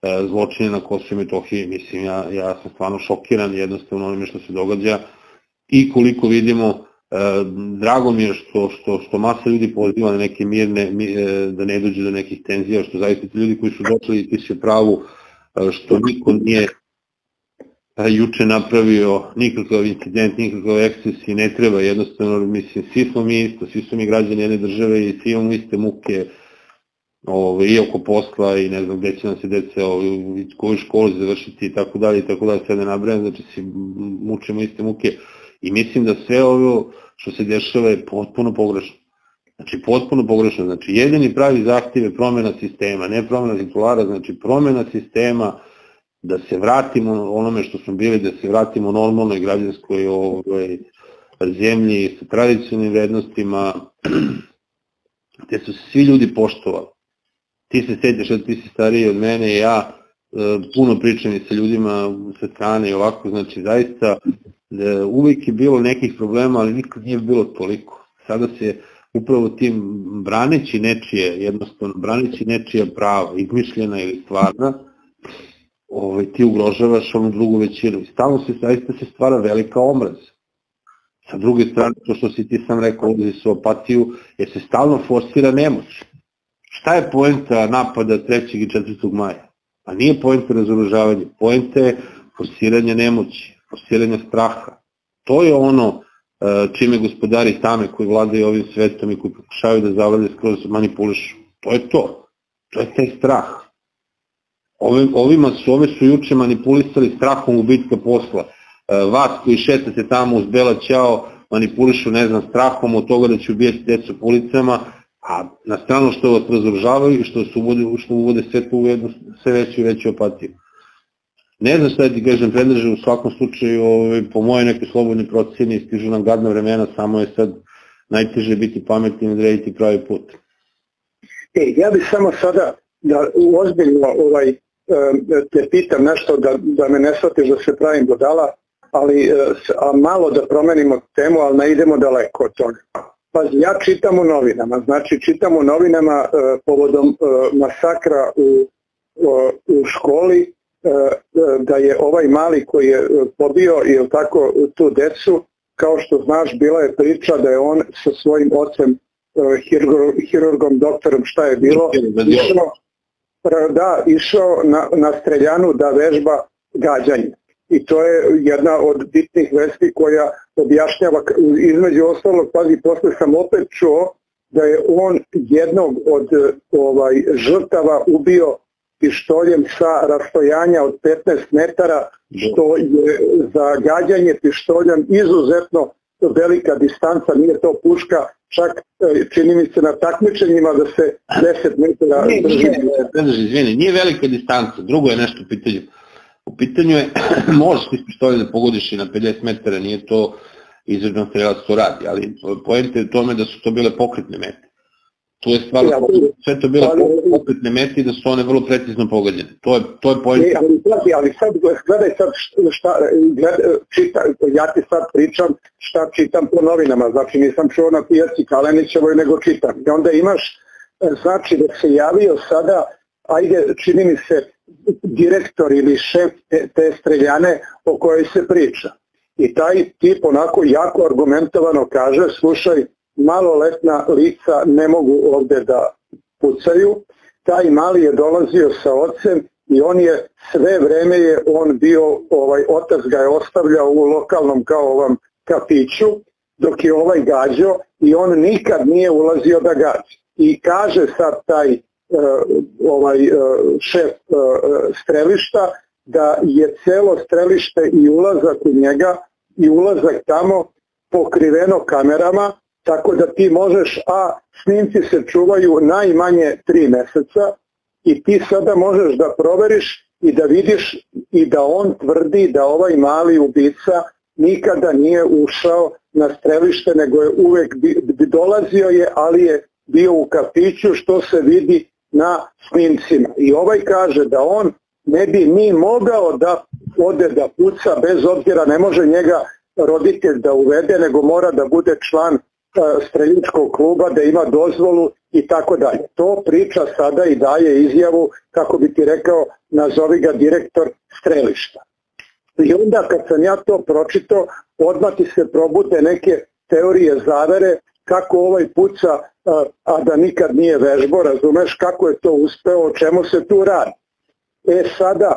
zločine na Kosovu i Metohiji. Mislim, ja sam stvarno šokiran jednostavno onime što se događa i koliko vidimo, drago mi je što masa ljudi poziva na neke mirne, da ne dođe do nekih tenzija, što zaista ti ljudi koji su došli i ti se pravu, što niko nije juče napravio nikakav incident, nikakav eksces i ne treba, jednostavno, mislim, svi smo mi isto, svi smo mi građani jedne države i svi imamo iste muke i oko posla i ne znam gde će nam se deca koju školu završiti i tako dalje, sve ne nabrajam, znači svi mučimo iste muke i mislim da sve ovo što se dešava je potpuno pogrešno. Znači potpuno pogrešno, znači jedini pravi zahtjev je promjena sistema, ne promjena titulara, znači promjena sistema, da se vratimo onome što smo bili, da se vratimo normalnoj građanskoj zemlji sa tradicionalnim vrednostima, gde su se svi ljudi poštovali. Ti se sjećaš, ti si stariji od mene i ja puno pričam i sa ljudima sa strane i ovako, znači zaista uvijek je bilo nekih problema, ali nikad nije bilo toliko. Sada se upravo tim braneći nečije, jednostavno braneći nečija prava, izmišljena ili stvarna, ti ugrožavaš onu drugu većinu i stalno se zaista se stvara velika omraz. Sa druge strane, to što si ti sam rekao, ulazi se u apatiju, jer se stalno forsira nemoć. Šta je poenta napada 3. i 4. maja? A nije poenta razoružavanja, poenta je forsiranje nemoći, forsiranje straha. To je ono čime gospodari tame koji vladaju ovim svetom i koji pokušavaju da zavlade skroz manipulišu. To je to. To je taj strah. Ove su juče manipulisali strahom gubitka posla. Vas koji šetate tamo uz bela ćao manipulišu, ne znam, strahom od toga da će ubijati decu po ulicama, a na stranu što vas razoružavaju i što uvode sve veću i veću apatiju. Ne znam šta ti kažem, predlažem u svakom slučaju, po moje neke slobodne procjeni, stižu nam gadna vremena, samo je sad najteže biti pametni i odrediti pravi put. Ja bih samo sada da ozbiljno te pitam nešto, da me ne shvatiš da se pravim budala, ali malo da promenimo temu, ali ne idemo daleko od toga. Pa ja čitam u novinama, povodom masakra u školi, da je ovaj mali koji je pobio tu decu, kao što znaš, bila je priča da je on sa svojim ocem, hirurgom, doktorom, šta je bilo, išao na streljanu da vežba gađanje. I to je jedna od bitnih vesti koja objašnjava, između ostalog, pazi, posle sam opet čuo da je on jednog od žrtava ubio pištoljem sa rastojanja od 15 metara, što je za gađanje pištoljem izuzetno velika distanca, nije to puška, čak čini mi se na takmičenjima da se 10 metara drži. Izvini, nije velika distanca, drugo je nešto u pitanju. U pitanju je, možeš ti s pištoljem da pogodiš i na 50 metara, nije to izredno strelac to radi, ali poenta je u tome da su to bile pokretne mete. Tu je stvarno sve to bile pokretne mete i da su one vrlo precizno pogođene. To je poenta. Ali sad, gledaj sad ja ti sad pričam šta čitam po novinama, znači nisam čuo na pijaci Kalenićevoj, nego čitam. I onda imaš, znači da se javio sada, ajde, čini mi se, direktor ili šef te streljane o kojoj se priča. I taj tip onako jako argumentovano kaže, slušaj, maloletna lica ne mogu ovde da pucaju, taj mali je dolazio sa ocem i on je sve vreme je on bio, otac ga je ostavljao u lokalnom kao ovom kafiću, dok je gađao i on nikad nije ulazio da gađa. I kaže sad taj šef strelišta da je celo strelište i ulazak u njega i ulazak tamo pokriveno kamerama, tako da ti možeš, a snimci se čuvaju najmanje 3 meseca i ti sada možeš da proveriš i da vidiš i da on tvrdi da ovaj mali ubica nikada nije ušao na strelište, nego je uvek dolazio je, ali je bio u kafiću, što se vidi na snimcima. I kaže da on ne bi ni mogao da ode da puca, bez obzira, ne može njega roditelj da uvede, nego mora da bude član streljačkog kluba, da ima dozvolu i tako dalje. To priča sada i daje izjavu, kako bi ti rekao, nazovi ga direktor strelišta. I onda kad sam ja to pročitao, odmah ti se probude neke teorije zavere, kako ovaj puca, a da nikad nije vežbo, razumeš kako je to uspeo, o čemu se tu radi. Sada,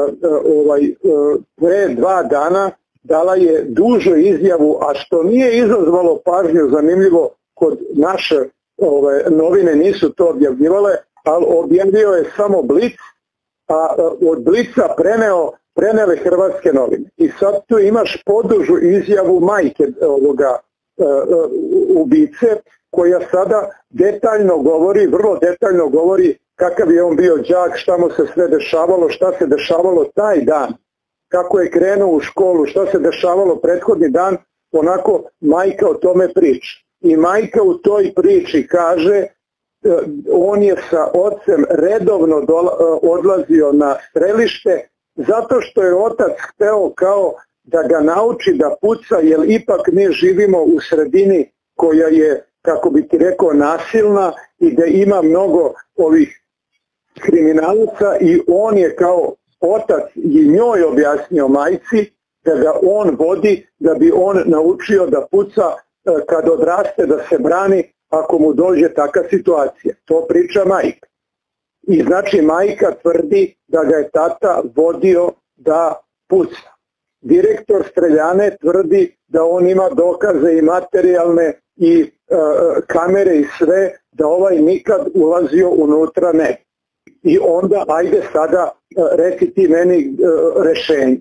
pre 2 dana dala je dužu izjavu, a što nije izazvalo pažnju, zanimljivo, kod naše novine nisu to objavljivale, ali objavio je samo Blic, a od Blica prenele hrvatske novine. I sad tu imaš podužu izjavu majke ovoga ubice, koja sada detaljno govori, vrlo detaljno govori kakav je on bio đak, šta mu se sve dešavalo, šta se dešavalo taj dan, kako je krenuo u školu, šta se dešavalo prethodni dan, onako majka o tome priča. I majka u toj priči kaže, on je sa ocem redovno odlazio na strelište, zato što je otac hteo kao da ga nauči da puca, jer ipak mi živimo u sredini koja je, kako bi ti rekao, nasilna i da ima mnogo ovih kriminalaca, i on je kao otac i njoj objasnio majci da ga on vodi, da bi on naučio da puca kad odraste, da se brani ako mu dođe taka situacija. To priča majka. I znači majka tvrdi da ga je tata vodio da puca. Direktor streljane tvrdi da on ima dokaze i materijalne i kamere i sve, da ovaj nikad ulazio unutra ne. I onda, ajde sada, reci ti meni rešenje.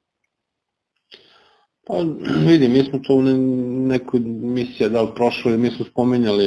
Pa vidi, mi smo to u nekoj misiji, da li prošlo, mi smo spomenjali,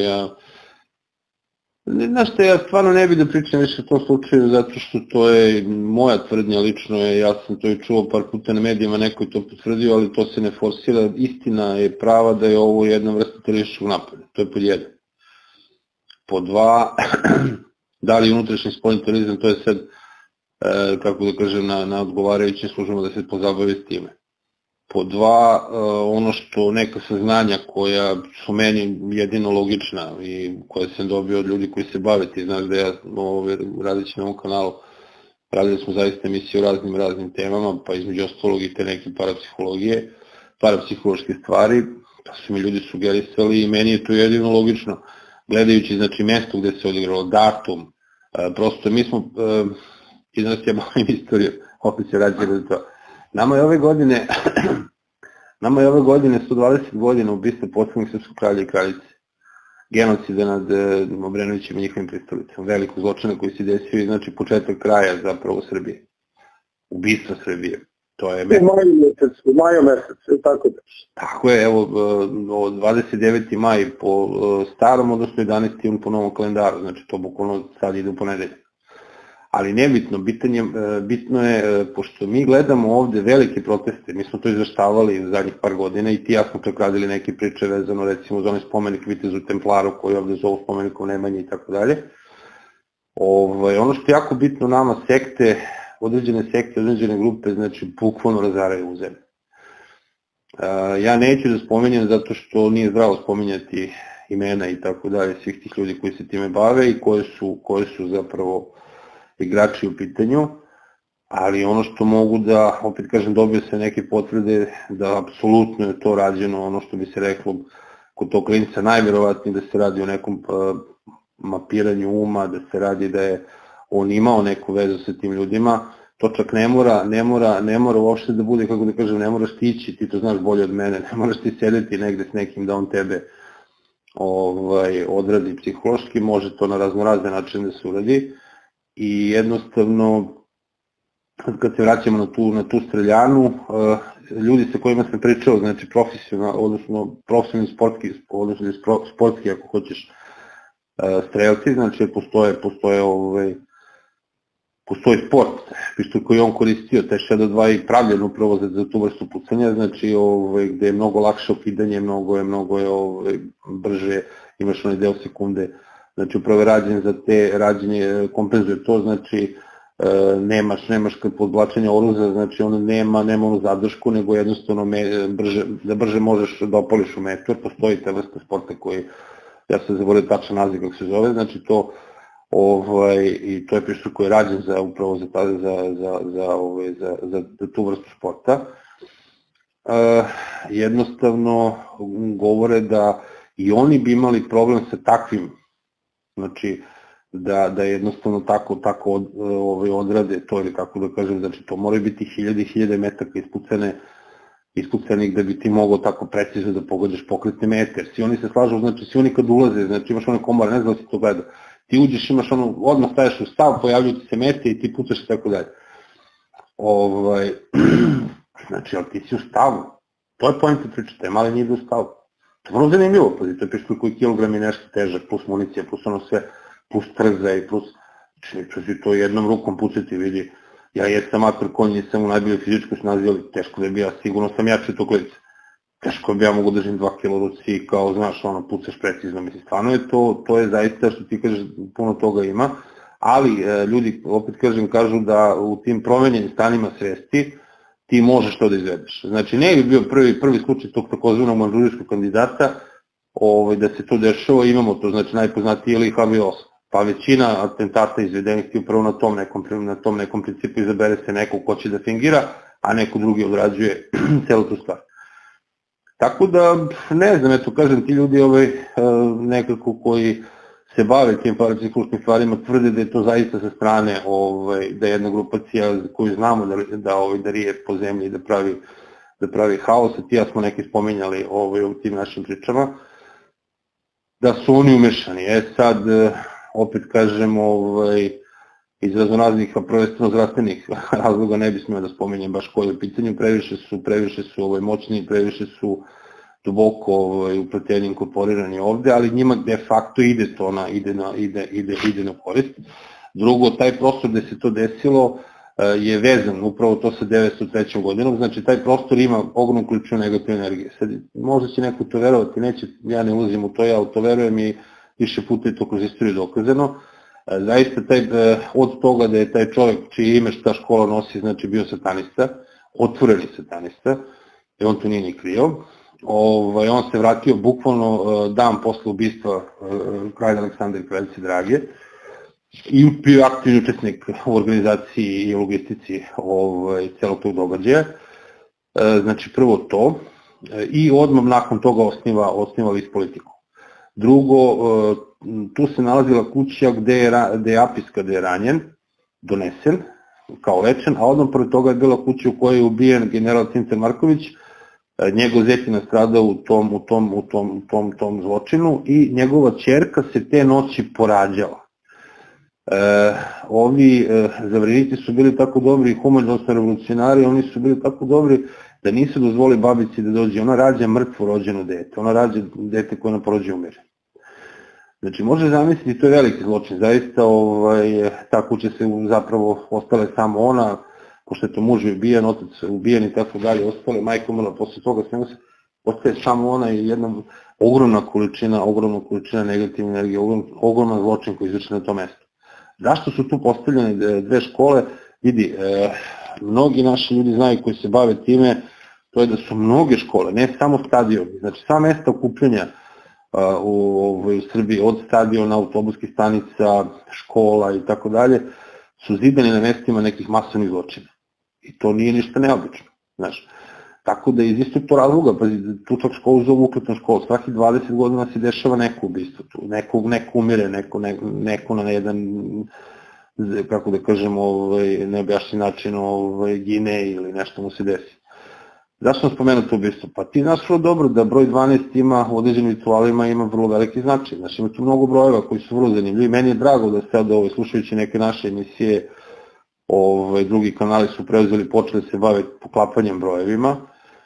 znaš što, ja stvarno ne bih da pričam više o tom slučaju, zato što to je moja tvrdnja, lično je, ja sam to i čuo par puta na medijima, neko je to potvrdio, ali to se ne forsira. Istina je prava da je ovo jedna vrsta terorističkog napada, to je pod 1. Pod 2, da li unutrašnji spoljni terorizam, to je sad, kako da kažem, na odgovarajućim službama da se pozabave s time. Pod 2, ono što neka saznanja koja su meni jedino logična i koje sam dobio od ljudi koji se bave, ti znaš da ja radeći na ovom kanalu, radili smo zaista emisije o raznim temama, pa između ostalog i te neke parapsihološke stvari, pa su mi ljudi sugerisali i meni je to jedino logično, gledajući znači mesto gde se odigralo, datum, prosto mi smo, ti znaš ja bavim istoriju, opet se rađe za to. Nama je ove godine 120 godina ubistva poslednjeg srpskog kralja i kraljice. Genocida nad Obrenovićima i njihovim pristolicama. Velikog zločina koji se desio i znači početak kraja zapravo Srbije. Ubistva Srbije. To je... U maju mesecu, tako da. Tako je, evo, 29. maj po starom, odnosno 11. jun po novom kalendaru, znači to bukvalno sad ide u ponedeljak. Ali nebitno, bitno je, pošto mi gledamo ovde velike proteste, mi smo to izveštavali zadnjih par godina i ti ja smo čak radili neke priče vezano recimo za onaj spomenik Vitezu Templaru koji ovde zovu spomenikom Nemanji i tako dalje. Ono što je jako bitno nama, određene grupe, znači bukvalno razaraju u zemlju. Ja neću da spominjem zato što nije zdravo spominjati imena i tako dalje svih tih ljudi koji se time bave i koji su zapravo igrači u pitanju, ali ono što mogu da, opet kažem, dobio se neke potvrde da apsolutno je to rađeno, ono što bi se reklo kod tog klinca, najverovatnije da se radi o nekom mapiranju uma, da se radi da je on imao neku vezu sa tim ljudima, to čak ne mora uopšte da bude, kako da kažem, ne moraš ti ići, ti to znaš bolje od mene, ne moraš ti sedeti negde s nekim da on tebe odradi psihološki, može to na razne načine da se uradi. I jednostavno, kad se vraćamo na tu streljanu, ljudi sa kojima sam pričao, znači profesionalni sportski, ako hoćeš, strelci, znači postoji sport, pištolj koji on koristio, taj Shadow 2 je pravljen upravo za tu vrstu pucanja, znači gde je mnogo lakše okidanje, mnogo je brže, imaš onaj deo sekunde, znači upravo je rađen za te rađenje, kompenzuje to, znači nemaš kad podvlačenja oružja, znači on nema onu zadršku, nego jednostavno da brže možeš da opališ u metu, jer postoji te vrste sporta koji, ja sam zaboravio tačan naziv kako se zove, znači to i to je pištolj koji je rađen upravo za tu vrstu sporta. Jednostavno govore da i oni bi imali problem sa takvim, znači da jednostavno tako odrade to, ili kako da kažem, znači to moraju biti hiljade i hiljade metaka ispucanih da bi ti mogao tako precizno da pogađaš pokretne mete, jer svi oni se slažu, znači svi oni kad ulaze, znači imaš one komore, ne znam da si to gleda, ti uđeš, imaš ono, odmah staješ u stav, pojavljuju ti se mete i ti pucaš i tako dalje. Znači, ali ti si u stavu, to je poenta priče, taj mali nije da u stavu. To je vrlo zanimljivo, pazi, to je pištolj koji kilogram i nešto težak, plus municija, plus ono sve, plus trzaj, plus, znači to jednom rukom pucati, vidi, ja jesam mator konj, nisam u najboljoj fizičkoj snazi, ali teško da bi ja, sigurno sam jači od tog lica. Teško da bi ja mogu držim 2 kilo ruci i kao, znaš, ono, pucaš precizno, mislim, stvarno je to je zaista što ti kažeš, puno toga ima, ali ljudi, opet kažu da u tim promenjenim stanima svesti ti možeš to da izvedeš. Znači, ne bi bio prvi slučaj tog takozvanog manžurijskog kandidata da se to dešava, imamo to, znači najpoznatiji je Harvey Oswald. Pa većina atentata izvedenih ti upravo na tom nekom principu izabere se neko ko će da fingira, a neko drugi odrađuje celu tu stvar. Tako da, ne znam, eto kažem, ti ljudi nekako koji se bave tim parapsihološkim stvarima tvrde da je to zaista sa strane, da je jedna grupacija koju znamo da rije po zemlji i da pravi haos, a ti ja smo neki spominjali u tim našim pričama, da su oni umešani. Sad, opet kažem, iz raznoraznih, prvenstveno zdravstvenih razloga ne bi smio da spominjem baš koje je u pitanju, previše su moćni, previše su duboko upleteni, inkorporirani ovde, ali njima de facto ide to ide na korist. Drugo, taj prostor gde se to desilo je vezan upravo to sa 903. godinom, znači taj prostor ima ogromnu količinu negativne energije. Sad, možda će neko to verovati, neće, ja ne ulazim u to, ja to verujem i više puta je to kroz istoriju dokazano. Zaista, od toga da je taj čovjek čije ime šta škola nosi, znači bio satanista, otvoreni satanista, i on to nije ni krio, on se vratio bukvalno dan posle ubistva kralja Aleksandra i kraljice Drage i bio je aktivni učesnik u organizaciji i logistici celog tog događaja. Znači prvo to i odmah nakon toga osniva list politiku. Drugo, tu se nalazila kuća gde je Apis kada je ranjen, donesen kao lečen, a odmah pored toga je bila kuća u kojoj je ubijen general Cincer Marković, njegov zet je nastradao u tom zločinu i njegova ćerka se te noći porađala. Ovi zavrenici su bili tako dobri, humanodosno revolucionari, oni su bili tako dobri da nisu dozvoli babici da dođe. Ona rađa mrtvo rođeno dete, ona rađa dete koje na porođaju umire. Znači, može zamisliti, to je veliki zločin, zaista ta kuća se zapravo ostale samo ona, pošto je to muž ubijen, otac ubijen i tako dalje, ostale, majka umrla, posle toga svema se ostaje samo ona i jedna ogromna količina negativne energije, ogroman zločin koji izvrši na tom mestu. Zašto su tu postavljene dve škole? Vidi, mnogi naši ljudi znaju koji se bave time, to je da su mnoge škole, ne samo stadioni, znači sva mesta okupljanja u Srbiji, od stadiona, autobuskih stanica, škola i tako dalje, su zidani na mestima nekih masovnih zločina. I to nije ništa neobično, znaš. Tako da iz istog to razloga, pa tu čak školu zovu ukletnu školu, svaki 20 godina se dešava neko ubistvo tu, neko umire, neko na jedan, kako da kažem, neobjašnji način gine ili nešto mu se desi. Zašto sam spomenuo to ubistvo? Pa ti znaš vrlo dobro da broj 12 ima u određenim ritualima ima vrlo veliki značaj, znači ima tu mnogo brojeva koji su vrlo zanimljivi, meni je drago da sad slušajući neke naše emisije, drugi kanali su preuzeli, počeli se baviti poklapanjem brojevima.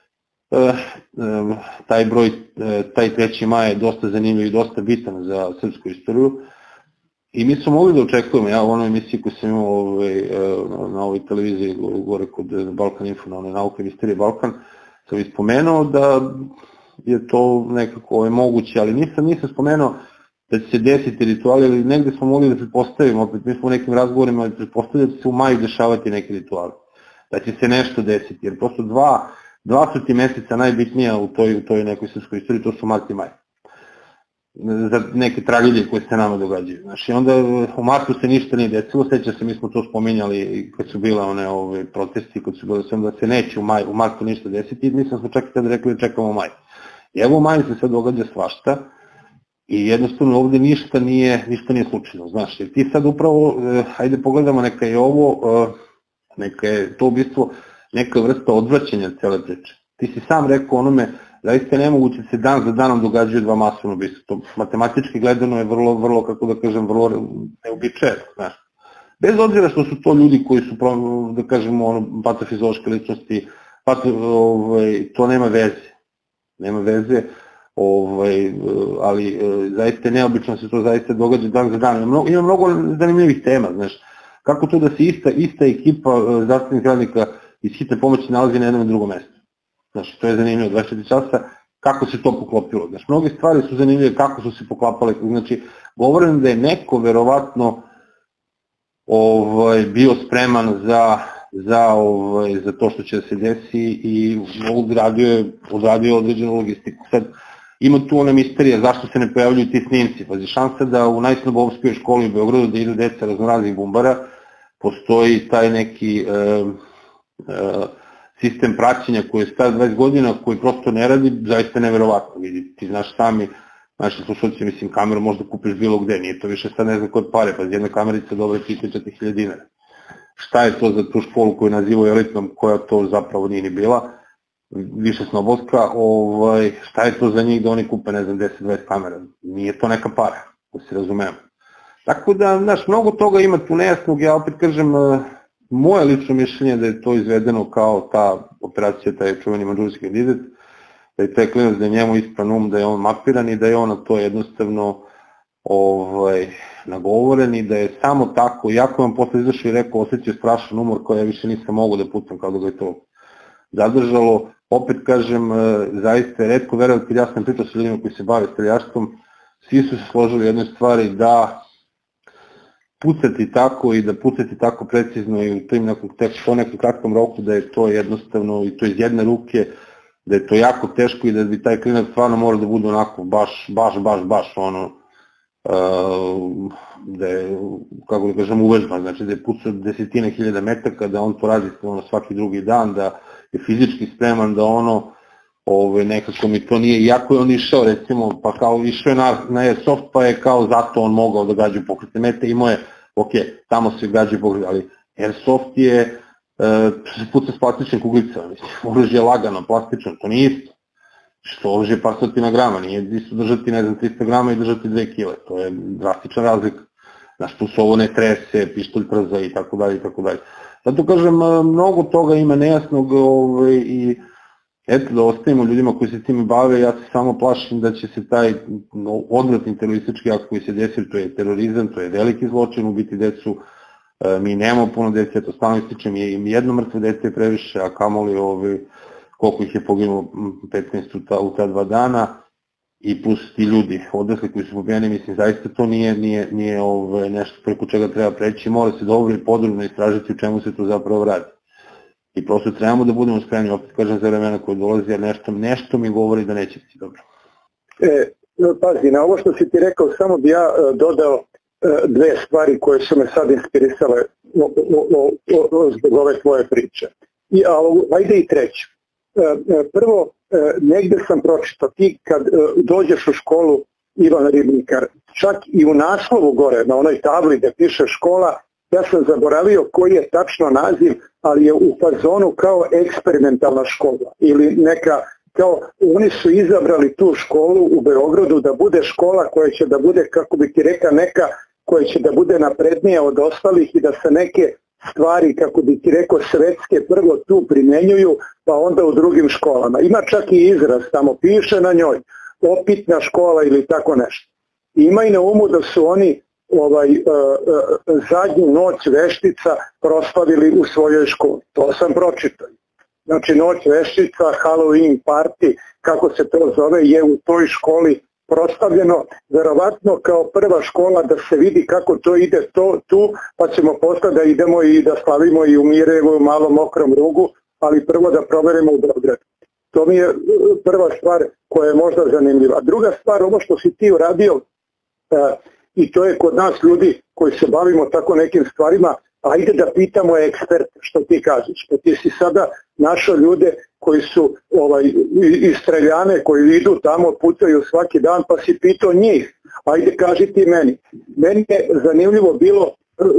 Taj broj, taj 3. maj je dosta zanimljiv i dosta bitan za srpsku istoriju i mi smo mogli da očekujemo, ja u onoj emisiji koju sam imao na ovoj televiziji gore kod Balkan Info, na onoj nauke Misterije Balkan, sam ispomenuo da je to nekako moguće, ali nisam spomenuo da će se desiti rituali, ali negde smo mogli da pretpostavimo, opet mi smo u nekim razgovorima, ali pretpostavili da će se u maju dešavati neki rituali, da će se nešto desiti, jer prosto dva su ti meseca najbitnija u toj nekoj srpskoj istoriji, to su mart i maj, za neke tragedije koje se nama događaju. Znači, onda u martu se ništa nije desilo, seća se, mi smo to spominjali kad su bila one protesti, kad su bile sve, da se neće u martu ništa desiti, i mi smo čak i tada rekli da čekamo maj. I evo u maju se sad događa svašta, i jednostavno ovde ništa nije slučajno, znaš, jer ti sad upravo, hajde pogledamo, neka je ovo, neka je to ubistvo neka vrsta odvraćanja cele priče. Ti si sam rekao onome, zaista je nemoguće da se dan za danom događaju dva masovna ubistva. To matematički gledano je vrlo, kako da kažem, vrlo neobičajeno, znaš. Bez obzira što su to ljudi koji su, da kažemo, patofiziološke ličnosti, to nema veze, ali zaista je neobično se to zaista događa dan za dan. Ima mnogo zanimljivih tema, znaš. Kako to da se ista ekipa zdravstvenih radnika iz hitne pomoći nalazi na jednom i drugom mestu. Znači, to je zanimljivo, 24 časa, kako se to poklopilo. Znači, mnoge stvari su zanimljive, kako su se poklapale. Znači, govorim da je neko verovatno bio spreman za to što će da se desi i odradio određenu logistiku. Sad, ima tu ona misterija zašto se ne pojavljuju ti snimci. Pazi, šansa da u Najsnobovskoj školi u Beogradu da idu deca raznoraznih bumbara, postoji taj neki sistem praćenja koji je star 20 godina, koji prosto ne radi, zaista neverovatno. Vidi, ti znaš sami, naši slušalci, mislim, kameru možda kupiš bilo gde, nije to više sad ne znam kod pare, pa jedna kamerica dobra 34.000 dinara. Šta je to za tu školu koju nazivaju elitnom, koja to zapravo nije ni bila, više snobovska, šta je to za njih da oni kupe, ne znam, 10-20 kamera, nije to neka para, da se razumemo. Tako da, znaš, mnogo toga ima tu nejasnog, ja opet kažem, moje lično mišljenje da je to izvedeno kao ta operacija, taj čuveni mađurski kandidat, da je taj klinac, da je njemu ispan da je on mapiran i da je on na to jednostavno nagovoren i da je samo tako, iako vam posle izašao i rekao, osjećao strašan umor koji ja više nisam mogu da pucam kao da ga je to zadržalo. Opet kažem, zaista je retko verovati, kad ja sam pričao sa ljudima koji se bave streljaštvom, svi su se složili u jednoj stvari da pucati tako i da pucati tako precizno i u tim nekom kratkom roku da je to jednostavno i to iz jedne ruke, da je to jako teško i da bi taj klinac stvarno mora da bude onako baš ono, da je, kako da kažem, uvežban, znači da je pucao desetine hiljada metaka, da on to radi svaki drugi dan, da je fizički spreman, da nekako mi to nije, iako je on išao, recimo, pa kao išao je na Airsoft, pa je kao zato on mogao da gađa pokretne mete, imao je, ok, tamo se gađa pokretne, ali Airsoft je puca s plastičnim kuglicama, mislim, oružje je lagano, plastično, to nije isto. Što oružje je par stotina grama, nije isto držati, ne znam, 300 grama i držati 2 kile, to je drastična razlika. Znaš, tu su ovo ne trese, pištolj prza i tako dalje, i tako dalje. Zato kažem, mnogo toga ima nejasnog i eto da ostavimo ljudima koji se time bave, ja se samo plašim da će se taj odvratni teroristički akt koji se desio, to je terorizam, to je veliki zločin, ubiti decu, mi nemamo puno dece, to stalno ističem, jedno mrtvo dece je previše, a kamoli koliko ih je poginulo 15 u ta 2 dana i plus ti ljudi odrasli koji su pobijeni, mislim, zaista to nije nešto preko čega treba preći, mora se dobro i podrobno istražiti u čemu se to zapravo radi. I prosto trebamo da budemo spremni, opet kažem, za vremena koje dolazi, jer nešto mi govori da neće biti dobro. Pazi, na ovo što si ti rekao, samo bi ja dodao 2 stvari koje su me sad inspirisale zbog ove tvoje priče. Ajde i treću. Prvo, negde sam pročitao, ti kad dođeš u školu Ivan Ribnikar, čak i u naslovu gore, na onoj tabli gde piše škola, ja sam zaboravio koji je tačno naziv, ali je u fazonu kao eksperimentalna škola ili neka, kao oni su izabrali tu školu u Beogradu da bude škola koja će da bude, kako bi ti rekao, neka koja će da bude naprednija od ostalih i da se neke stvari, kako bi ti rekao, svetske prvo tu primenjuju, pa onda u drugim školama. Ima čak i izraz, tamo piše na njoj, opitna škola ili tako nešto. Imaj na umu da su oni zadnju noć veštica proslavili u svojoj školi. To sam pročitao. Znači noć veštica, Halloween party, kako se to zove, je u toj školi prostavljeno verovatno kao prva škola da se vidi kako to ide tu, pa ćemo posle da idemo i da slavimo i u Mirevu u Malom Mokrom Rugu, ali prvo da proverimo u Beogradu. To mi je prva stvar koja je možda zanimljiva. Druga stvar, ovo što si ti uradio, i to je kod nas ljudi koji se bavimo tako nekim stvarima, ajde da pitamo eksperte što ti kažeš. Pa ti si sada našao ljude koji su iz Streljane, koji idu tamo, pucaju svaki dan, pa si pitao njih. Ajde kaži ti meni. Meni je zanimljivo bilo,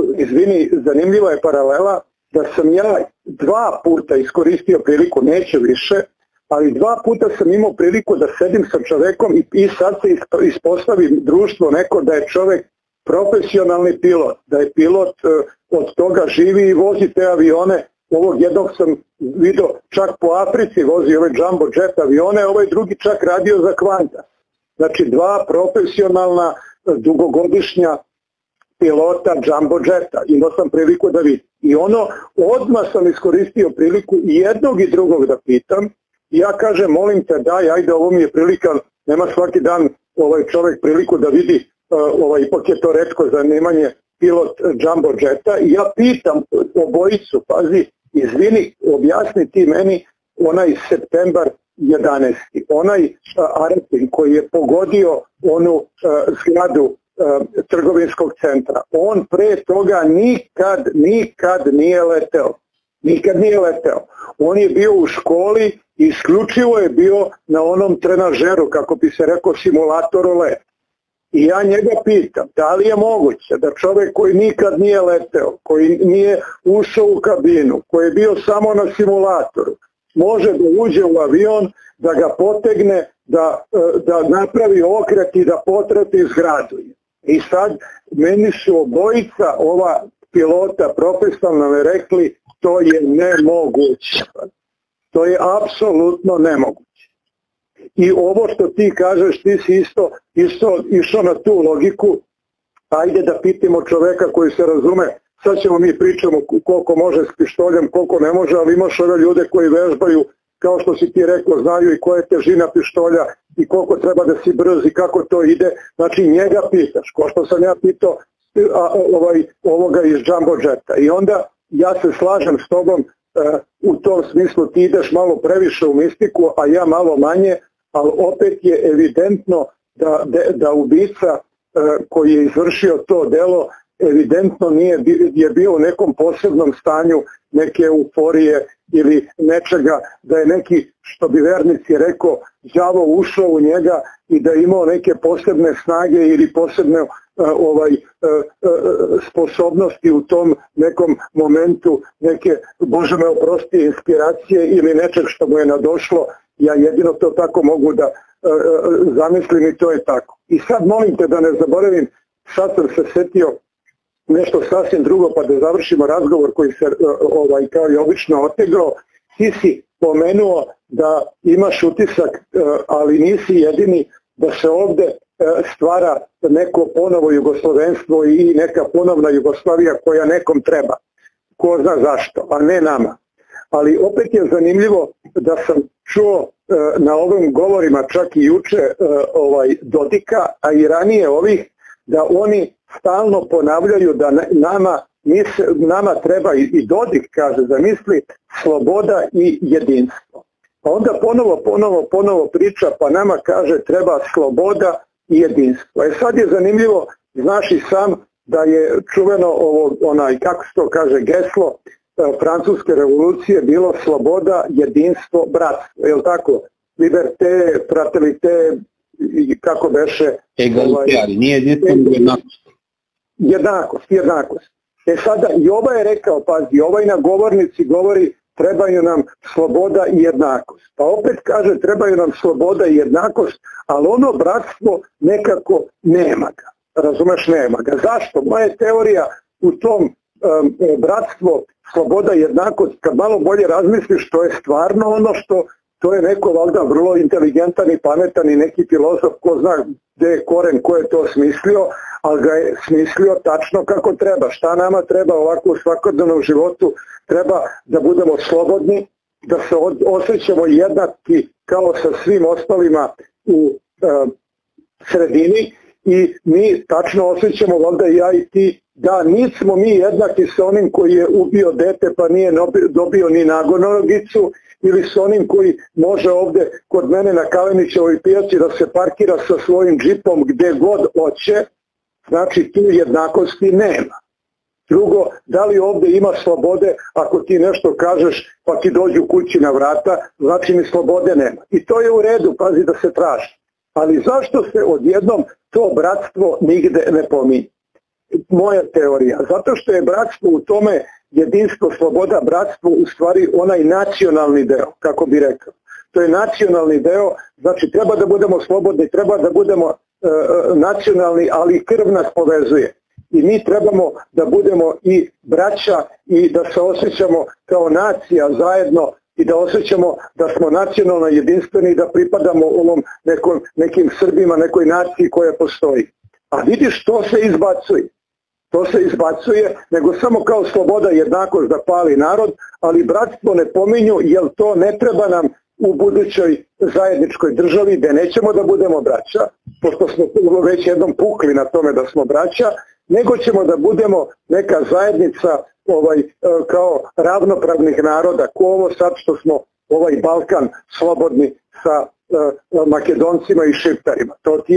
zanimljiva je paralela da sam ja 2 puta iskoristio priliku, neće više, ali 2 puta sam imao priliku da sedim sa čovekom i sad se ispostavi društvo neko da je čovek profesionalni pilot, da je pilot od toga živi i vozi te avione. Ovog jednog sam vidio čak po Africi, vozi ove jumbo jet avione, ovaj drugi čak radio za Kvanta. Znači 2 profesionalna dugogodišnja pilota jumbo jeta, imao sam priliku da vidim. I odmah sam iskoristio priliku i jednog i drugog da pitam. Ja kažem, molim te daj, ajde, ovo mi je prilika, nema svaki dan čovjek priliku da vidi, ipak je to retko zanimanje, pilot jumbo jeta, i ja pitam obojicu, pazi, izvini, objasni ti meni onaj septembar 11. Onaj Arapin koji je pogodio onu zgradu trgovinskog centra, on pre toga nikad nije leteo. Nikad nije leteo. On je bio u školi, isključivo je bio na onom trenažeru, kako bi se rekao, simulatoru leta. I ja njega pitam, da li je moguće da čovjek koji nikad nije leteo, koji nije ušao u kabinu, koji je bio samo na simulatoru, može da uđe u avion, da ga potegne, da napravi okret i da potrati zgradu. I sad meni su obojica ova pilota profesionalno rekli, to je nemoguće. To je apsolutno nemoguće. I ovo što ti kažeš, ti si isto išao na tu logiku, ajde da pitimo čoveka koji se razume, sad ćemo mi pričamo koliko može s pištoljem, koliko ne može, ali imaš ove ljude koji vežbaju, kao što si ti rekao, znaju i koja je težina pištolja i koliko treba da si brz i kako to ide, znači njega pitaš, ko što sam ja pitao ovoga iz jumbo jeta. I onda ja se slažem s tobom, u tom smislu ti ideš malo previše u mistiku, a ja malo manje, ali opet je evidentno da ubica koji je izvršio to delo evidentno je bio u nekom posebnom stanju neke euforije ili nečega, da je neki, što bi vernici rekao, đavo ušao u njega i da je imao neke posebne snage ili posebne sposobnosti u tom nekom momentu, neke, Bože me oprosti, inspiracije ili nečeg što mu je nadošlo. Ja jedino to tako mogu da zamislim i to je tako. I sad molim te da ne zaboravim, sad sam se setio nešto sasvim drugo, pa da završimo razgovor koji se kao i obično otegao. Ti si pomenuo da imaš utisak, ali nisi jedini, da se ovde stvara neko ponovo jugoslovenstvo i neka ponovna Jugoslavija koja nekom treba. Ko zna zašto, a ne nama. Ali opet je zanimljivo da sam čuo na ovim govorima, čak i juče Dodika, a i ranije ovih, da oni stalno ponavljaju da nama treba, i Dodik kaže, zamisli, sloboda i jedinstvo. Pa onda ponovo priča, pa nama kaže treba sloboda i jedinstvo. Sad je zanimljivo, znaš i sam, da je čuveno kako se to kaže, geslo Francuske revolucije bilo sloboda, jedinstvo, bratstvo. Je li tako? Liberté, fraternité, kako beše? Egalitari, nije jedinstvo, jednakost. Jednakost. Sada i ovaj je rekao, pazi, ovaj na govornici govori trebaju nam sloboda i jednakost. Pa opet kaže trebaju nam sloboda i jednakost, ali ono bratstvo nekako nema ga. Razumeš, nema ga. Zašto? Moja teorija u tom bratstvo, sloboda i jednakost, kad malo bolje razmisliš, to je stvarno ono što, to je neko valjda vrlo inteligentan i pametan i neki filozof, ko zna gde je koren, ko je to smislio, ali ga je smislio tačno kako treba. Šta nama treba ovako u svakodnevnom životu? Treba da budemo slobodni, da se osjećamo jednaki kao sa svim ostalima u sredini i mi tačno osjećamo, valjda ja i ti, da nismo mi jednaki sa onim koji je ubio dete pa nije dobio ni nagonogicu, ili s onim koji može ovde kod mene na Kalenićevoj pijaci da se parkira sa svojim džipom gde god hoće, znači tu jednakosti nema. Drugo, da li ovde ima slobode ako ti nešto kažeš pa ti dođu kući na vrata, znači ni slobode nema. I to je u redu, pazi da se traži. Ali zašto se odjednom to bratstvo nigde ne pominje? Moja teorija, zato što je bratstvo u tome jedinstvo, sloboda, bratstvo u stvari onaj nacionalni deo, kako bi rekao. To je nacionalni deo, znači treba da budemo slobodni, treba da budemo nacionalni, ali krv nas povezuje. I mi trebamo da budemo i braća i da se osjećamo kao nacija zajedno i da osjećamo da smo nacionalno jedinstveni i da pripadamo ovom nekim Srbima, nekoj naciji koja postoji. A vidiš, to se izbacuje. To se izbacuje, nego samo kao sloboda, jednakost da pali narod, ali bratstvo ne pominju, jer to ne treba nam u budućoj zajedničkoj državi, gde nećemo da budemo braća, pošto smo već jednom pukli na tome da smo braća, nego ćemo da budemo neka zajednica kao ravnopravnih naroda, ko ovo sad što smo ovaj Balkan slobodni sa Makedoncima i Šiptarima.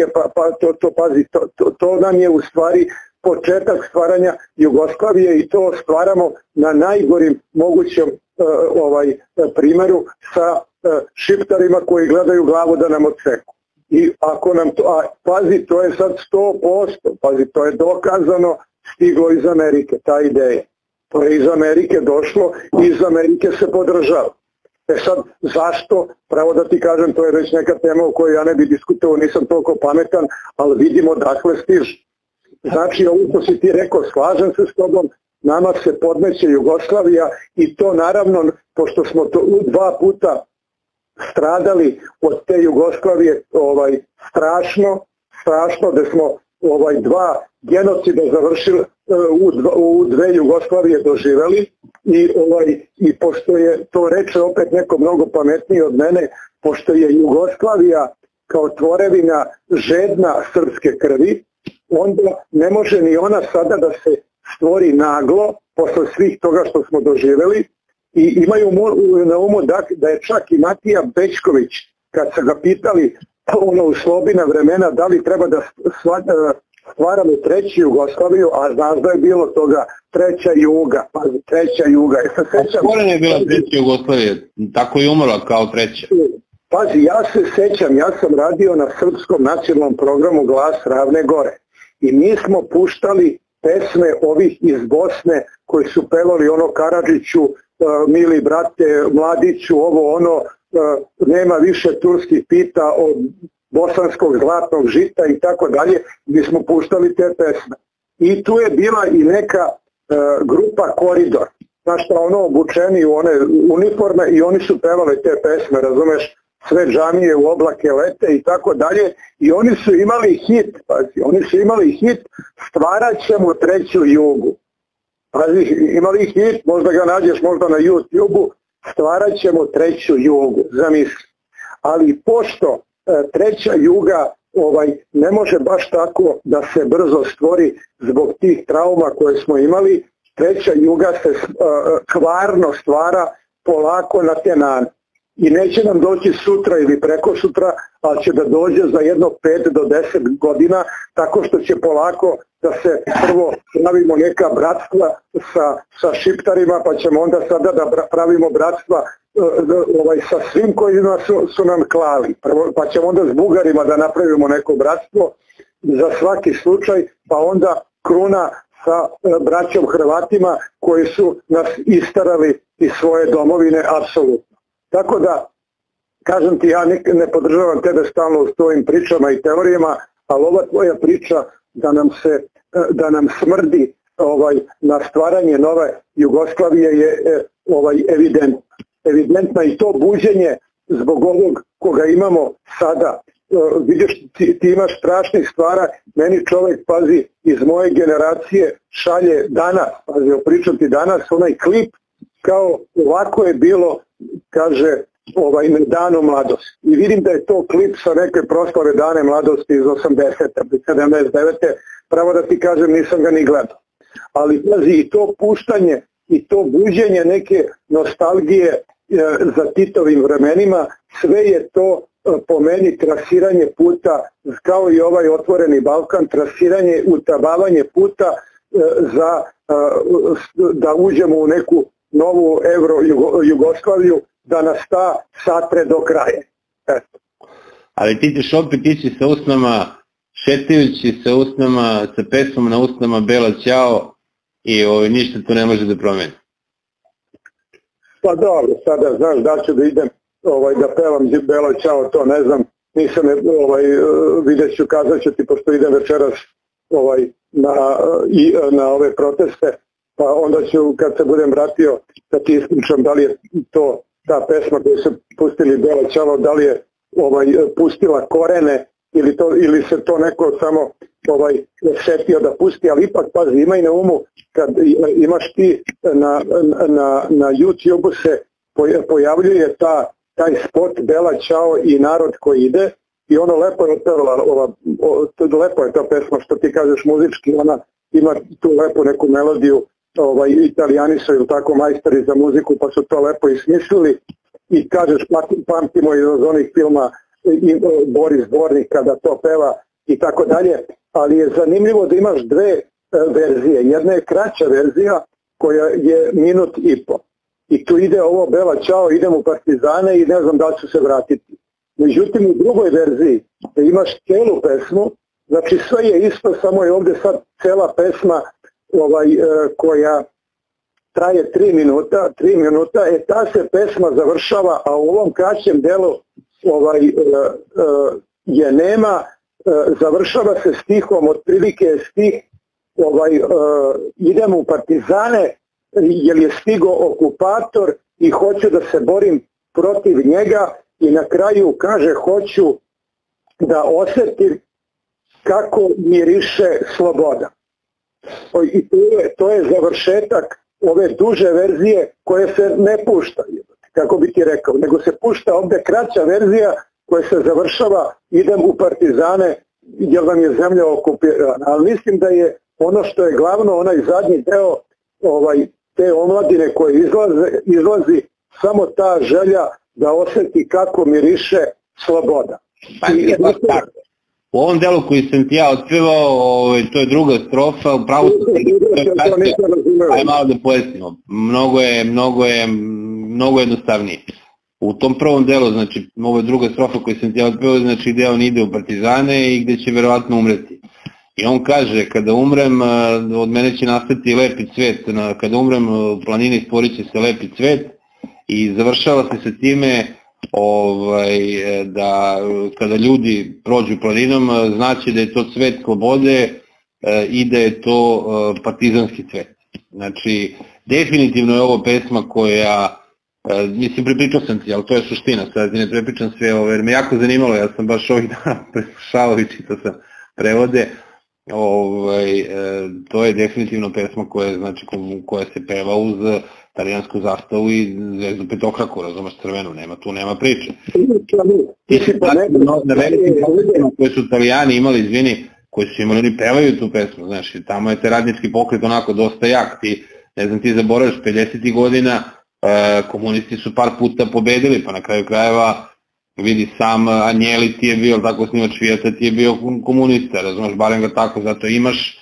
To nam je u stvari početak stvaranja Jugoslavije i to stvaramo na najgorim mogućem primeru sa Šiptarima koji gledaju glavu da nam odseku. I ako nam to, pazi, to je sad 100%, pazi, to je dokazano, stiglo iz Amerike, ta ideja. To je iz Amerike došlo i iz Amerike se podržava. Sad, zašto? Pravo da ti kažem, to je već neka tema o kojoj ja ne bi diskutovao, nisam toliko pametan, ali vidimo dakle stiže. Znači, ovo što si ti rekao, slažem se s tobom, nama se podmeće Jugoslavija i to naravno, pošto smo to 2 puta stradali od te Jugoslavije, strašno da smo 2 genocida završili, u 2 Jugoslavije doživeli i pošto je, to reče opet neko mnogo pametniji od mene, pošto je Jugoslavija kao tvorevina žedna srpske krvi, onda ne može ni ona sada da se stvori naglo posle svih toga što smo doživeli i imaju na umu da je čak i Matija Bećković, kad su ga pitali u Slobina vremena da li treba da stvaramo 3. Jugoslaviju, a znaš da je bilo toga 3. Juga, pazi, 3. Juga. Skoro je bila 3. Jugoslavija, tako je umrla kao 3. Pazi, ja se sećam, ja sam radio na srpskom nacionalnom programu Glas Ravne Gore i mi smo puštali pesme ovih iz Bosne koji su pevali ono Karadžiću, mili brate, mladiću, ovo ono, nema više turskih pita od bosanskog zlatnog žita i tako dalje, gdje smo puštali te pesme. I tu je bila i neka grupa Koridor, znaš šta, ono obučeni u one uniforme i oni su pevali te pesme, razumeš, sve džamije u oblake lete i tako dalje i oni su imali hit, pazi, oni su imali hit Stvarat ćemo 3. Jugu. Pazi, imali hit, možda ga nađeš možda na YouTube-u, Stvarat ćemo 3. Jugu, zamisli. Ali pošto 3. Juga ne može baš tako da se brzo stvori zbog tih trauma koje smo imali, 3. Juga se kvarno stvara polako na tenan. I neće nam doći sutra ili preko sutra, ali će da dođe za jedno 5 do 10 godina, tako što će polako da se prvo pravimo neka bratstva sa Šiptarima, pa ćemo onda sada da pravimo bratstva sa svim koji su nam klali. Pa ćemo onda s Bugarima da napravimo neko bratstvo za svaki slučaj, pa onda kruna sa braćom Hrvatima koji su nas istarali iz svoje domovine, apsolutno. Tako da, kažem ti, ja ne podržavam tebe stalno u tvojim pričama i teorijama, ali ova tvoja priča da nam smrdi na stvaranje nove Jugoslavije je evidentna i to buđenje zbog ovog koga imamo sada. Vidiš, ti imaš strašnih stvara, meni čovjek, pazi, iz moje generacije šalje danas, pazi, pričam ti danas, onaj klip, kao ovako je bilo, kaže, na danu mladosti. I vidim da je to klip sa neke proslave Dane mladosti iz 80. 79. Pravo da ti kažem, nisam ga ni gledao. Ali pazi, i to puštanje i to buđenje neke nostalgije za Titovim vremenima, sve je to po meni trasiranje puta, kao i ovaj Otvoreni Balkan, trasiranje, utabavanje puta za da uđemo u neku novu Euro-Jugoslaviju, da nas ta satre do kraja. Eto. Ali ti ćeš opet ići sa usnama, šetajući sa usnama, sa pesmom na usnama Bela Ćao i ništa tu ne može da promeni. Pa dobro, sada znaš da ću da idem da pevam Bela Ćao, to ne znam, nisam vidjet ću, kazat ću ti, pošto idem večeras na ove proteste, pa onda ću, kad se budem vratio, da ti ispričam da li je to ta pesma koju su pustili Bela Ćao, da li je pustila korene ili se to neko samo setio da pusti, ali ipak pazi, imaj na umu, kad imaš ti na YouTube se pojavljuje taj spot Bela Ćao i narod koji ide, i ono lepo je otpevala, lepo je ta pesma, što ti kažeš muzički, ona ima tu lepo neku melodiju, Italijani su ili tako majstori za muziku, pa su to lepo ismislili, i kažeš, pamtimo iz onih filma Boris Dvornik kada to peva i tako dalje, ali je zanimljivo da imaš dve verzije. Jedna je kraća verzija koja je minut i po. I tu ide ovo Bela Ćao, idem u Partizane i ne znam da li ću se vratiti. Međutim, u drugoj verziji da imaš celu pesmu, znači sve je isto, samo je ovdje sad cela pesma koja traje 3 minuta, ta se pesma završava, a u ovom kraćem delu je nema, završava se stihom, otprilike je stih idem u Partizane jer je stigo okupator i hoću da se borim protiv njega, i na kraju kaže hoću da osjetim kako miriše sloboda. I to je završetak ove duže verzije koje se ne pušta, kako bi ti rekao, nego se pušta ovdje kraća verzija koja se završava idem u Partizane jer vam je zemlja okupirana. Ali mislim da je ono što je glavno, onaj zadnji deo te omladine koje izlazi samo ta želja da osjeti kako miriše sloboda. U ovom delu koji sam ti ja otpevao, to je druga strofa, upravo ajde malo da pojasnimo, mnogo jednostavnije. U tom prvom delu, znači, ovo je druga strofa koju sam ti ja otpevao, znači gde on ide u Partizane i gde će verovatno umreti. I on kaže, kada umrem, od mene će nastati lepi cvet, kada umrem u planini stvorit će se lepi cvet, i završava se sa time da kada ljudi prođu planinom, znači da je to cvet slobode i da je to partizanski cvet. Znači, definitivno je ovo pesma koja, mislim, prepričao sam ti, ali to je suština, sad ti ne prepričam sve ovo, jer me jako zanimalo, ja sam baš ovih dana preslušavao i čitao sam prevode, to je definitivno pesma koja se peva uz talijansku zastavu i zvezdu petokraku, razumeš, crvenu, nema priče. Na velikim pokretima koje su Italijani imali, izvini, koji su imali, oni pevaju tu pesmu, znaš, tamo je te radnički pokret onako dosta jak, ti zaboravиш, 50. godina komunisti su par puta pobedili, pa na kraju krajeva vidi sam Anjeli ti je bio, tako snimač Fijata ti je bio komunista, razumeš, barem ga tako, zato imaš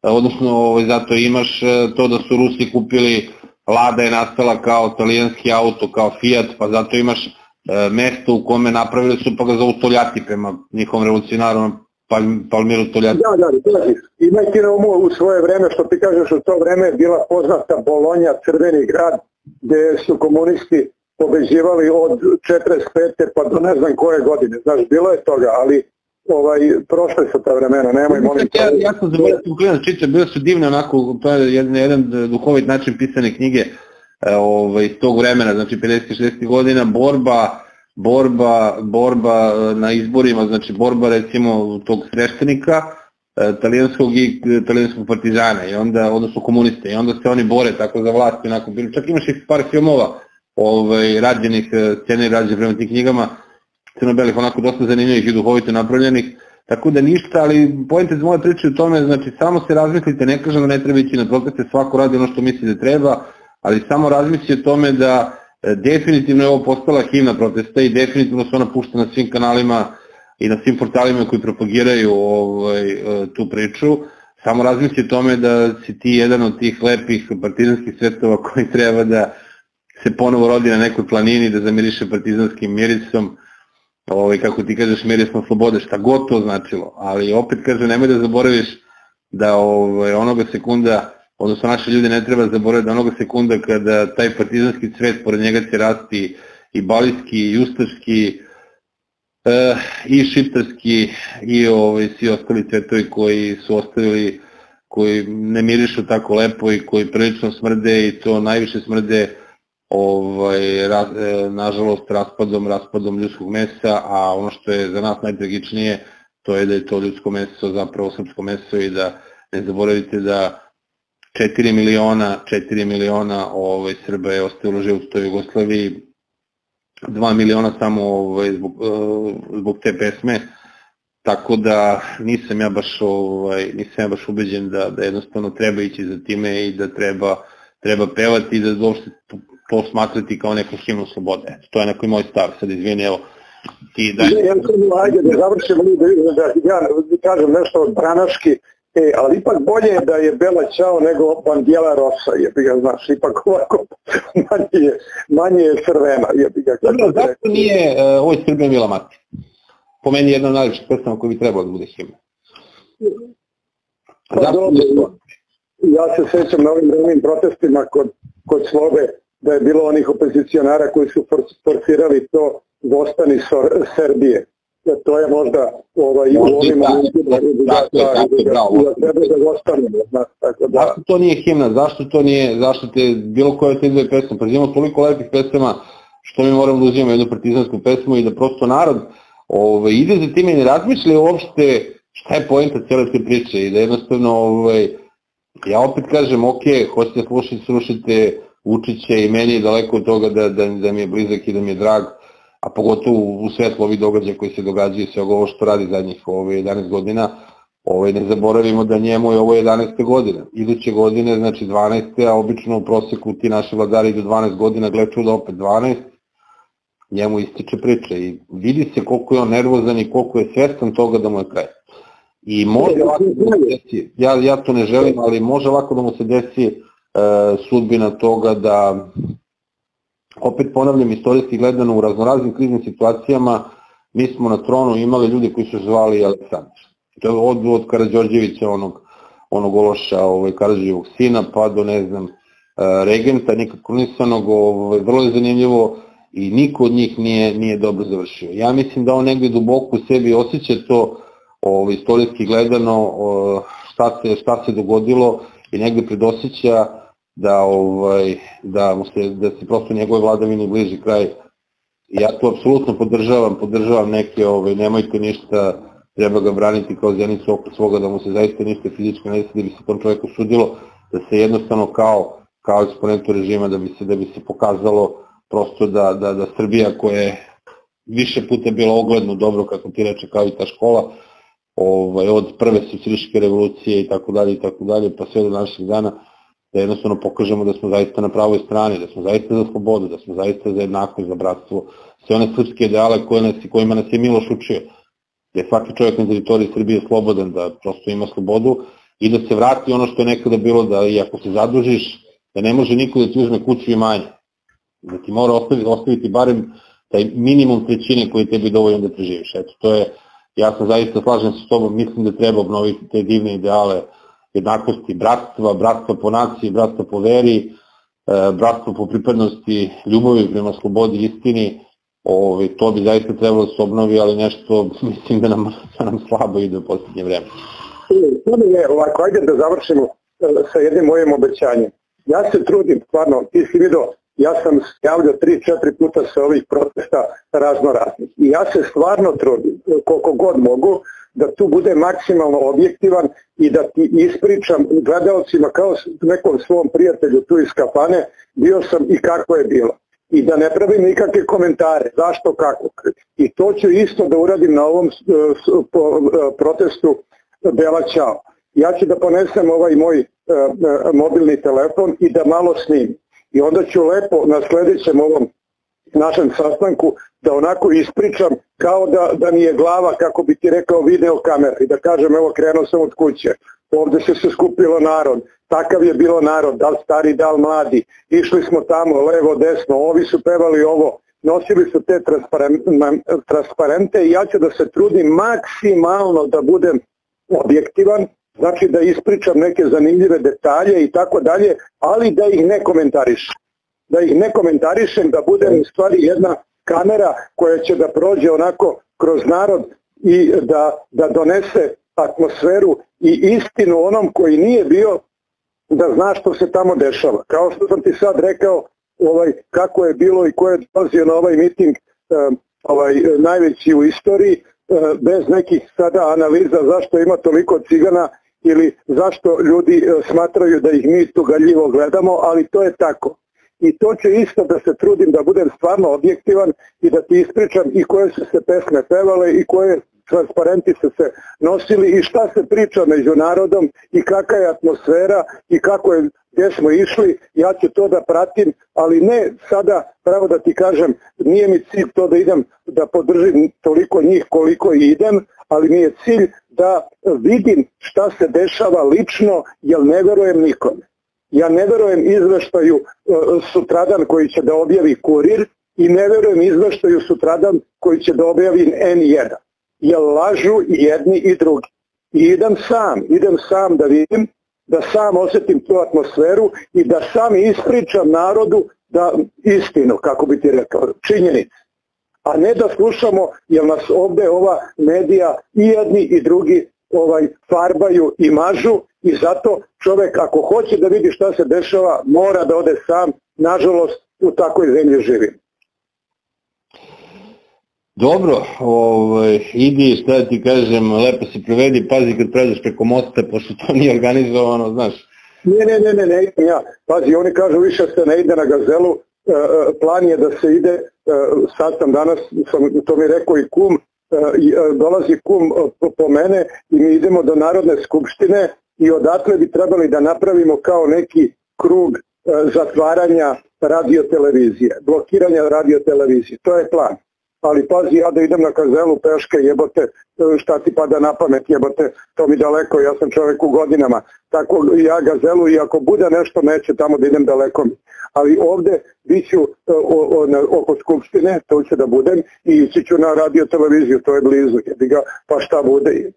to da su Rusi kupili, Lada je nastala kao talijanski auto, kao Fiat, pa zato imaš mesto u kome napravili su, pa ga zovu Toljati prema njihovom revolucionarom Palmiru Toljati. Da, imaj ti na umu u svoje vreme, što ti kažeš, u to vreme je bila poznata Bolonja, crveni grad, gde su komunisti pobeđivali od 45. pa do ne znam koje godine, znaš, bilo je toga, ali prošle su ta vremena, nemoj molim. Ja sam zaboravio klinac čitao, bilo su divne onako, to je jedan duhovit način pisane knjige iz tog vremena, znači 50-60 godina, borba na izborima, znači borba recimo tog sveštenika, talijanskog partizana, i onda, odnosno komuniste, i onda se oni bore tako za vlast, čak imaš i par filmova rađenih scena i rađe prema tim knjigama, crno-belih, onako dosta zanimljivih i duhovito napravljenih, tako da ništa, ali pojente za moje priče u tome, znači samo se razmislite, ne kažem da ne treba ići na proteste, svako radi ono što misli da treba, ali samo razmislite o tome da definitivno je ovo postala himna protesta i definitivno se ona pušta na svim kanalima i na svim portalima koji propagiraju tu priču. Samo razmislite o tome da si ti jedan od tih lepih partizanskih svetova koji treba da se ponovo rodi na nekoj planini, da zamiriše partizanskim mirisom, kako ti kažeš, mirisom slobode, šta god to značilo. Ali opet kažem, nemoj da zaboraviš da onoga sekunda, odnosno naše ljudi ne treba zaboraviti da onoga sekunda kada taj partizanski cvet, pored njega će rasti i balijski, i ustaški, i šiptarski, i svi ostali cvetovi koji su ostavili, koji ne mirišu tako lepo i koji prilično smrde i to najviše smrde nažalost raspadom ljudskog mesa, a ono što je za nas najtragičnije to je da je to ljudsko meso zapravo srpsko meso i da ne zaboravite da 4 miliona Srba je ostavilo život u toj Jugoslaviji, 2 miliona samo zbog te pesme, tako da nisam ja baš ubeđen da jednostavno treba ići za time i da treba pevati i da uopšte to smatrati kao neku himnu slobode. To je neko moj stav, sad izvini, evo ti daj. Ajde da završimo, da ja kažem nešto branaški, ali ipak bolje je da je Bela Ćao nego Bandiela Rosa, znaš, ipak ovako manje je crvena. Zašto nije Oj Srbija mila mati? Po meni je jedna od najljepših pesama koja bi trebalo da bude himna. Ja se sećam na ovim protestima kod Slobe, da je bilo onih opozicionara koji su forsirali to Vostani Srbije. To je možda i u ovim momentima da treba da ostanemo. Zašto to nije himna? Zašto te bilo koje te dve pesme? Pa imamo toliko lepih pesama što mi moramo da uzimamo jednu partizansku pesmu i da prosto narod ide za time i ne razmišlja uopšte šta je poenta cijele te priče i da jednostavno ja opet kažem, ok, hoćete slušajte Vučića i meni je daleko od toga da mi je blizak i da mi je drag, a pogotovo u svetlu ovih događaja koji se događaju, sve ovo što radi zadnjih 11 godina, ne zaboravimo da njemu je ovo 11. godina. Iduće godine, znači 12. a obično u proseku ti naši vladari idu 12 godina, gled čuda opet 12, njemu ističe priča i vidi se koliko je on nervozan i koliko je svestan toga da mu je kraj. I može ovako da mu se desi, ja to ne želim, ali može ovako da mu se desi sudbina toga da, opet ponavljam, istorijski gledano u raznoraznim kriznim situacijama, mi smo na tronu imali ljudi koji su zvali Aleksandar. To je od Karađorđevića, onog Ološa, Karađorđevog sina, pa do, ne znam, regenta, nikako nisanog, vrlo je zanimljivo i niko od njih nije dobro završio. Ja mislim da on negde duboko u sebi osjeća to istorijski gledano, šta se dogodilo i negde predosjeća da se prosto njegove vladavine bliži kraj. Ja to apsolutno podržavam neke, nemojte ništa, treba ga braniti kao zenicu oko svoga, da mu se zaista ništa fizički ne desi, da bi se tom čoveku sudilo, da se jednostavno kao eksponentu režima, da bi se pokazalo prosto da Srbija koja je više puta bila ogledno dobro, kako ti reče, kao i ta škola, od prve socijalističke revolucije i tako dalje, pa sve do naših dana, da jednostavno pokažemo da smo zaista na pravoj strani, da smo zaista za slobodu, da smo zaista za jednakost, za bratstvo, sve one srpske ideale kojima nas je Miloš učio, da je svaki čovjek na teritoriji Srbije slobodan, da prosto ima slobodu i da se vrati ono što je nekada bilo, da i ako se zadužiš, da ne može niko da ti uzme kuću i manje, da ti mora ostaviti barem taj minimum trećine koji tebi dovoljno da preživiš. Eto, to je, ja sam zaista slažem se s tobom, mislim da treba obnoviti te divne ideale jednakosti, bratstva po naciji, bratstva po veri, bratstva po pripadnosti, ljubavi prema slobodi i istini, to bi zaista trebalo da se obnovi, ali nešto mislim da nam slabo ide u posljednje vreme. Ovako, ajde da završimo sa jednim mojim obećanjem. Ja se trudim, stvarno, ti si vidio, ja sam javljao 3-4 puta sa ovih protesta razno raznih. I ja se stvarno trudim, koliko god mogu, da tu bude maksimalno objektivan i da ti ispričam gledalcima kao nekom svom prijatelju tu iz kafane, bio sam i kako je bilo. i da ne pravim nikakve komentare, zašto, kako. I to ću isto da uradim na ovom protestu Bela Ćao. Ja ću da ponesem ovaj moj mobilni telefon i da malo snimim. I onda ću lepo na sledećem ovom našem sastanku da onako ispričam kao da mi je glava, kako bi ti rekao, video kamera i da kažem, evo, krenuo sam od kuće, ovde se skupilo narod, takav je bilo narod, da li stari, da li mladi, išli smo tamo, levo, desno, ovi su pevali ovo, nosili su te transparente i ja ću da se trudim maksimalno da budem objektivan, znači da ispričam neke zanimljive detalje i tako dalje, ali da ih ne komentarišem. Da ih ne komentarišem, da budem u stvari jedna kamera koja će da prođe onako kroz narod i da donese atmosferu i istinu onom koji nije bio, da zna što se tamo dešava. Kao što sam ti sad rekao kako je bilo i ko je dolazio na ovaj miting najveći u istoriji, bez nekih sada analiza zašto ima toliko cigana ili zašto ljudi smatraju da ih mi tugaljivo gledamo, ali to je tako. I to ću isto da se trudim da budem stvarno objektivan i da ti ispričam i koje su se pesme pevale i koje transparenti su se nosili i šta se priča među narodom i kakva je atmosfera i kako je, gdje smo išli. Ja ću to da pratim, ali ne sada, pravo da ti kažem, nije mi cilj to da idem da podržim toliko njih koliko i idem, ali mi je cilj da vidim šta se dešava lično, jer ne verujem nikome. Ja ne verujem izveštaju sutradan koji će da objavi Kurir i ne verujem izveštaju sutradan koji će da objavi N1. Jer lažu i jedni i drugi. I idem sam da vidim, da sam osjetim tu atmosferu i da sam ispričam narodu da istinu, kako bi ti rekao, činjenice. A ne da slušamo, jer nas ovde ova medija i jedni i drugi farbaju i mažu i zato čovek ako hoće da vidi šta se dešava mora da ode sam, nažalost u takvoj zemlji živim. Dobro, idi, šta ti kažem, lepo se provedi, pazi kad pređeš preko mosta, pošto to nije organizovano, znaš. Ne idem ja, pazi, oni kažu više se ne ide na Gazelu, plan je da se ide, sad sam danas, to mi rekao i kum, dolazi kum po mene i mi idemo do Narodne skupštine i odatle bi trebali da napravimo kao neki krug zatvaranja radiotelevizije, blokiranja radiotelevizije, to je plan. Ali pazi, ja da idem na Gazelu peške, jebote, šta ti pada na pamet, jebote, to mi daleko, ja sam čovek u godinama, tako ja Gazelu i ako bude nešto neće tamo da idem daleko mi. Ali ovde biću oko skupštine, to će da budem i ići ću na radioteleviziju, to je blizu, jebi ga, pa šta bude.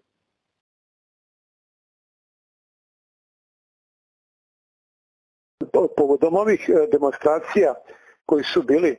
Povodom ovih demonstracija koji su bili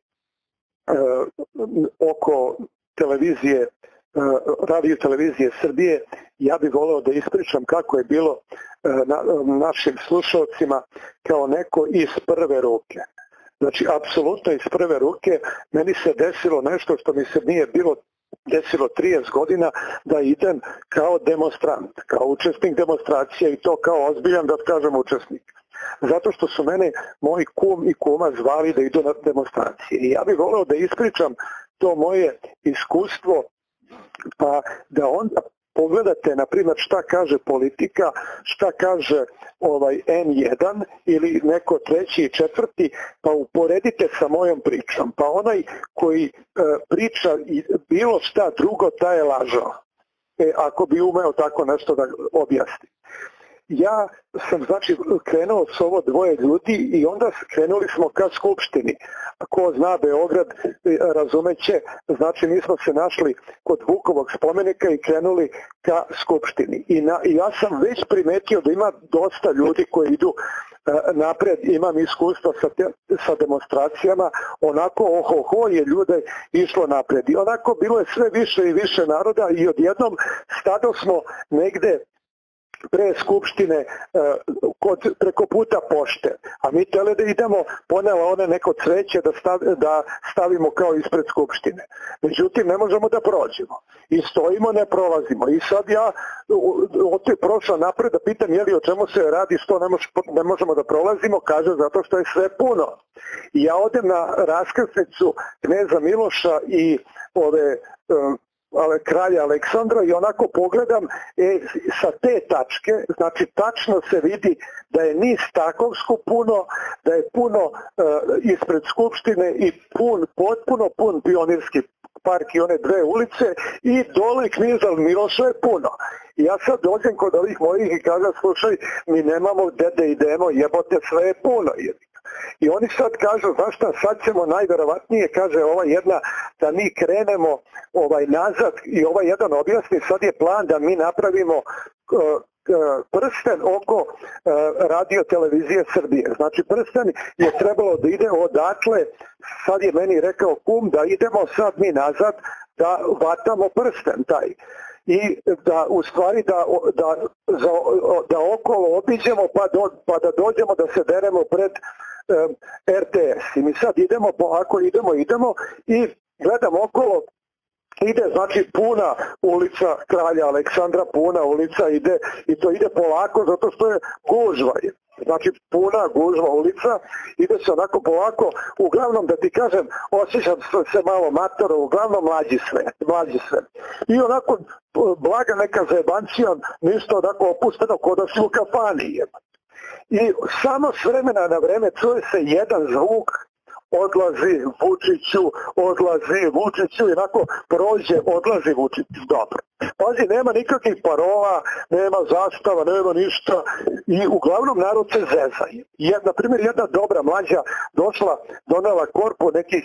oko televizije, radiotelevizije Srbije, ja bih voleo da ispričam kako je bilo našim slušalcima kao neko iz prve ruke. Znači, apsolutno iz prve ruke meni se desilo nešto što mi se nije bilo desilo 30 godina, da idem kao demonstrant, kao učesnik demonstracije i to kao ozbiljan, da kažem, učesnik. Zato što su mene moji kum i kuma zvali da idu na demonstracije. I ja bih voleo da ispričam to moje iskustvo, pa da onda pogledate, na primjer, šta kaže Politika, šta kaže N1 ili neko treći i četvrti, pa uporedite sa mojom pričom. Pa onaj koji priča bilo šta drugo, taj je lažao. Ako bi umeo tako nešto da objasni. Ja sam krenuo s ovo dvoje ljudi i onda krenuli smo ka Skupštini. Ko zna Beograd razumeće, znači mi smo se našli kod Vukovog spomenika i krenuli ka Skupštini. I ja sam već primetio da ima dosta ljudi koji idu napred, imam iskustva sa demonstracijama, onako ohoho je ljude išlo napred. I onako bilo je sve više i više naroda i odjednom stado smo negde pre Skupštine preko puta pošte, a mi tele da idemo ponela one neko cveće da stavimo kao ispred Skupštine. Međutim, ne možemo da prođemo. I stojimo, ne prolazimo. I sad ja prošla napred da pitam je li o čemu se radi, što ne možemo da prolazimo, kaže zato što je sve puno. I ja odem na raskrsnicu kneza Miloša i kralja Aleksandra i onako pogledam sa te tačke, znači tačno se vidi da je niz Takovsku puno, da je puno ispred Skupštine i potpuno pun Pionirski park i one dve ulice i dole kneza Miloša je puno. I ja sad dođem kod ovih mojih i kažem, slušaj, mi nemamo gde da idemo, jebote, sve je puno. I oni sad kažu, znaš šta, sad ćemo najverovatnije, kaže ova jedna, da mi krenemo nazad i ovaj jedan objasni, sad je plan da mi napravimo prsten oko Radio televizije Srbije. Znači prsten je trebalo da ide odatle, sad je meni rekao kum da idemo sad mi nazad da vatamo prsten taj. I da u stvari da okolo obiđemo pa da dođemo da se deremo pred RTS. I mi sad idemo polako, idemo i gledam okolo, ide znači puna ulica kralja Aleksandra, puna ulica ide i to ide polako zato što je gužva. Znači puna gužva ulica, ide se onako polako, uglavnom da ti kažem, osjećam se malo matoro, uglavnom mlađi sve. I onako blaga neka zajebancija, ništa onako opusteno kod da si u kafani. I samo s vremena na vreme čuje se jedan zvuk, odlazi Vučiću i onako prođe, odlazi Vučiću, dobro. Pazi, nema nikakvih parola, nema zastava, nema ništa i uglavnom narod se zezaje. Na primjer, jedna dobra mlađa donela korpu nekih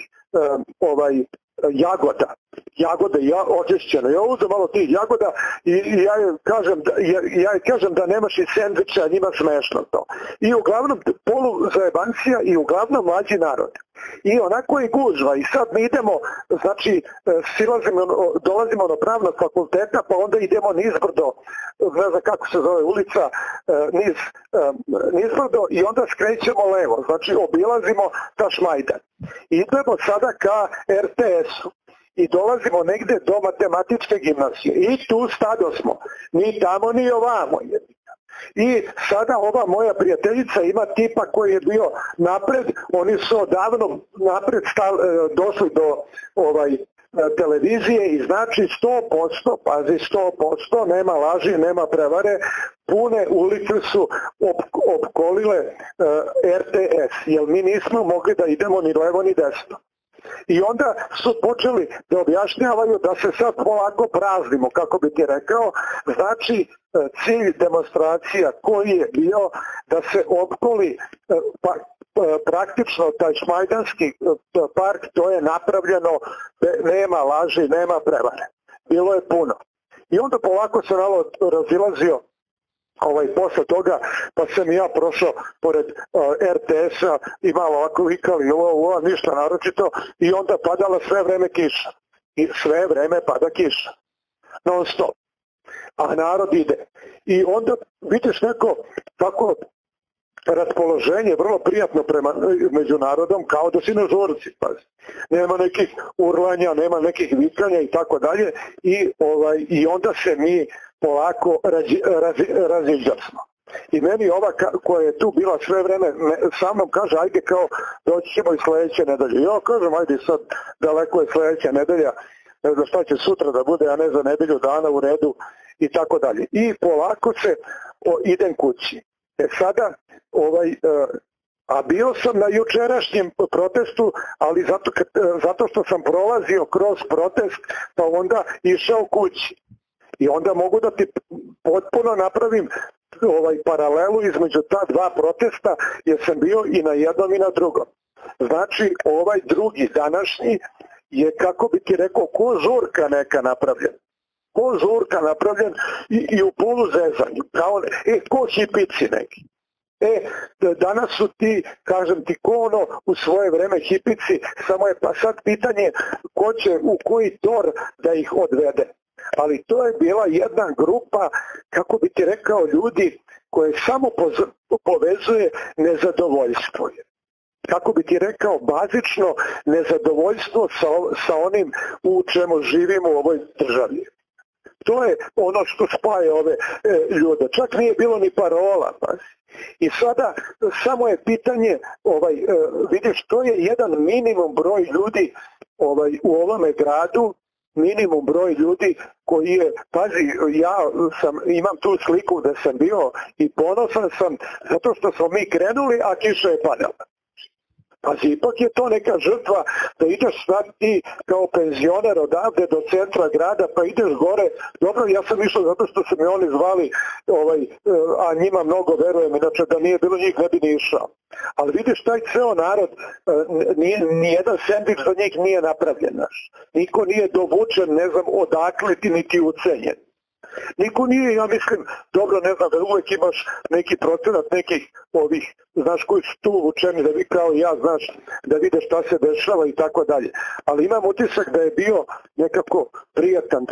jagode očišćene. Ja uzem malo tih jagoda i ja joj kažem da nemaš i sendviča, njima smešno to. I uglavnom polu zajebancija i uglavnom mlađi narod. I onako je gužva i sad mi idemo, znači dolazimo do pravnog fakulteta pa onda idemo nizbrdo, ne znam kako se zove ulica, nizbrdo i onda skrećemo levo, znači obilazimo Tašmajdan. Idemo sada ka RTS-u i dolazimo negde do matematičke gimnazije i tu stadosmo, ni tamo ni ovamo. I sada ova moja prijateljica ima tipa koji je bio napred, oni su odavno napred došli do televizije i znači 100%, pazi 100%, nema laži, nema prevare, pune ulice su opkolile RTS, jer mi nismo mogli da idemo ni levo ni desno. I onda su počeli da objašnjavaju da se sad polako praznimo, kako bi ti rekao, znači cilj demonstracija koji je bio da se opkoli praktično taj Šmajdanski park, to je napravljeno, nema laži, nema prevare. Bilo je puno. I onda polako se malo razilazio posle toga, pa sam i ja prošao pored RTS-a i malo ovako vikali, ništa naročito, i onda padala sve vreme kiša. I sve vreme pada kiša. Non stop. A narod ide. I onda vidiš neko tako raspoloženje, vrlo prijatno među narodom, kao da si na žurci. Nema nekih urlanja, nema nekih vikanja i tako dalje. I onda se mi polako raziđasmo. I meni ova koja je tu bila sve vreme sa mnom kaže, ajde kao doći ćemo i sledeće nedelje. Ja kažem, ajde sad, daleko je sledeća nedelja, ne znam šta će sutra da bude, a ne za nedelju dana u redu i tako dalje. I polako se idem kući. Sada, a bio sam na jučerašnjem protestu, ali zato što sam prolazio kroz protest, pa onda išao kući. I onda mogu da ti potpuno napravim paralelu između ta dva protesta, jer sam bio i na jednom i na drugom. Znači, ovaj drugi današnji je, kako bi ti rekao, ko žurka neka napravljen. Ko žurka napravljen i u polu zezanju. Ko hipici neki. Danas su ti, kažem ti, ko u svoje vreme hipici, samo je pa sad pitanje ko će u koji tor da ih odvede. ali to je bila jedna grupa, kako bi ti rekao, ljudi koje samo povezuje nezadovoljstvo. Kako bi ti rekao, bazično nezadovoljstvo sa onim u čemu živimo u ovoj državi. To je ono što spaja ove ljude. Čak nije bilo ni parola. I sada samo je pitanje, vidiš, to je jedan minimum broj ljudi u ovome gradu, minimum broj ljudi koji je, pazi, ja imam tu sliku da sam bio i ponosan sam zato što smo mi krenuli, a kiša je padala. Pazi, ipak je to neka žrtva da ideš sad ti kao penzioner odavde do centra grada pa ideš gore. Dobro, ja sam išao zato što su mi oni zvali, a njima mnogo verujem, inače da nije bilo njih ne bi ni išao. Ali vidiš, taj ceo narod, nijedan sendvič za njih nije napravljen naš. Niko nije dovučen, ne znam, odakle ti niti ucenjen. Niko nije, ja mislim, dobro, ne znam, da uvijek imaš neki procenat nekih ovih, znaš, koji su tu uvučeni, da vi kao ja, znaš, da vide šta se dešava i tako dalje. Ali imam utisak da je bio nekako prijatan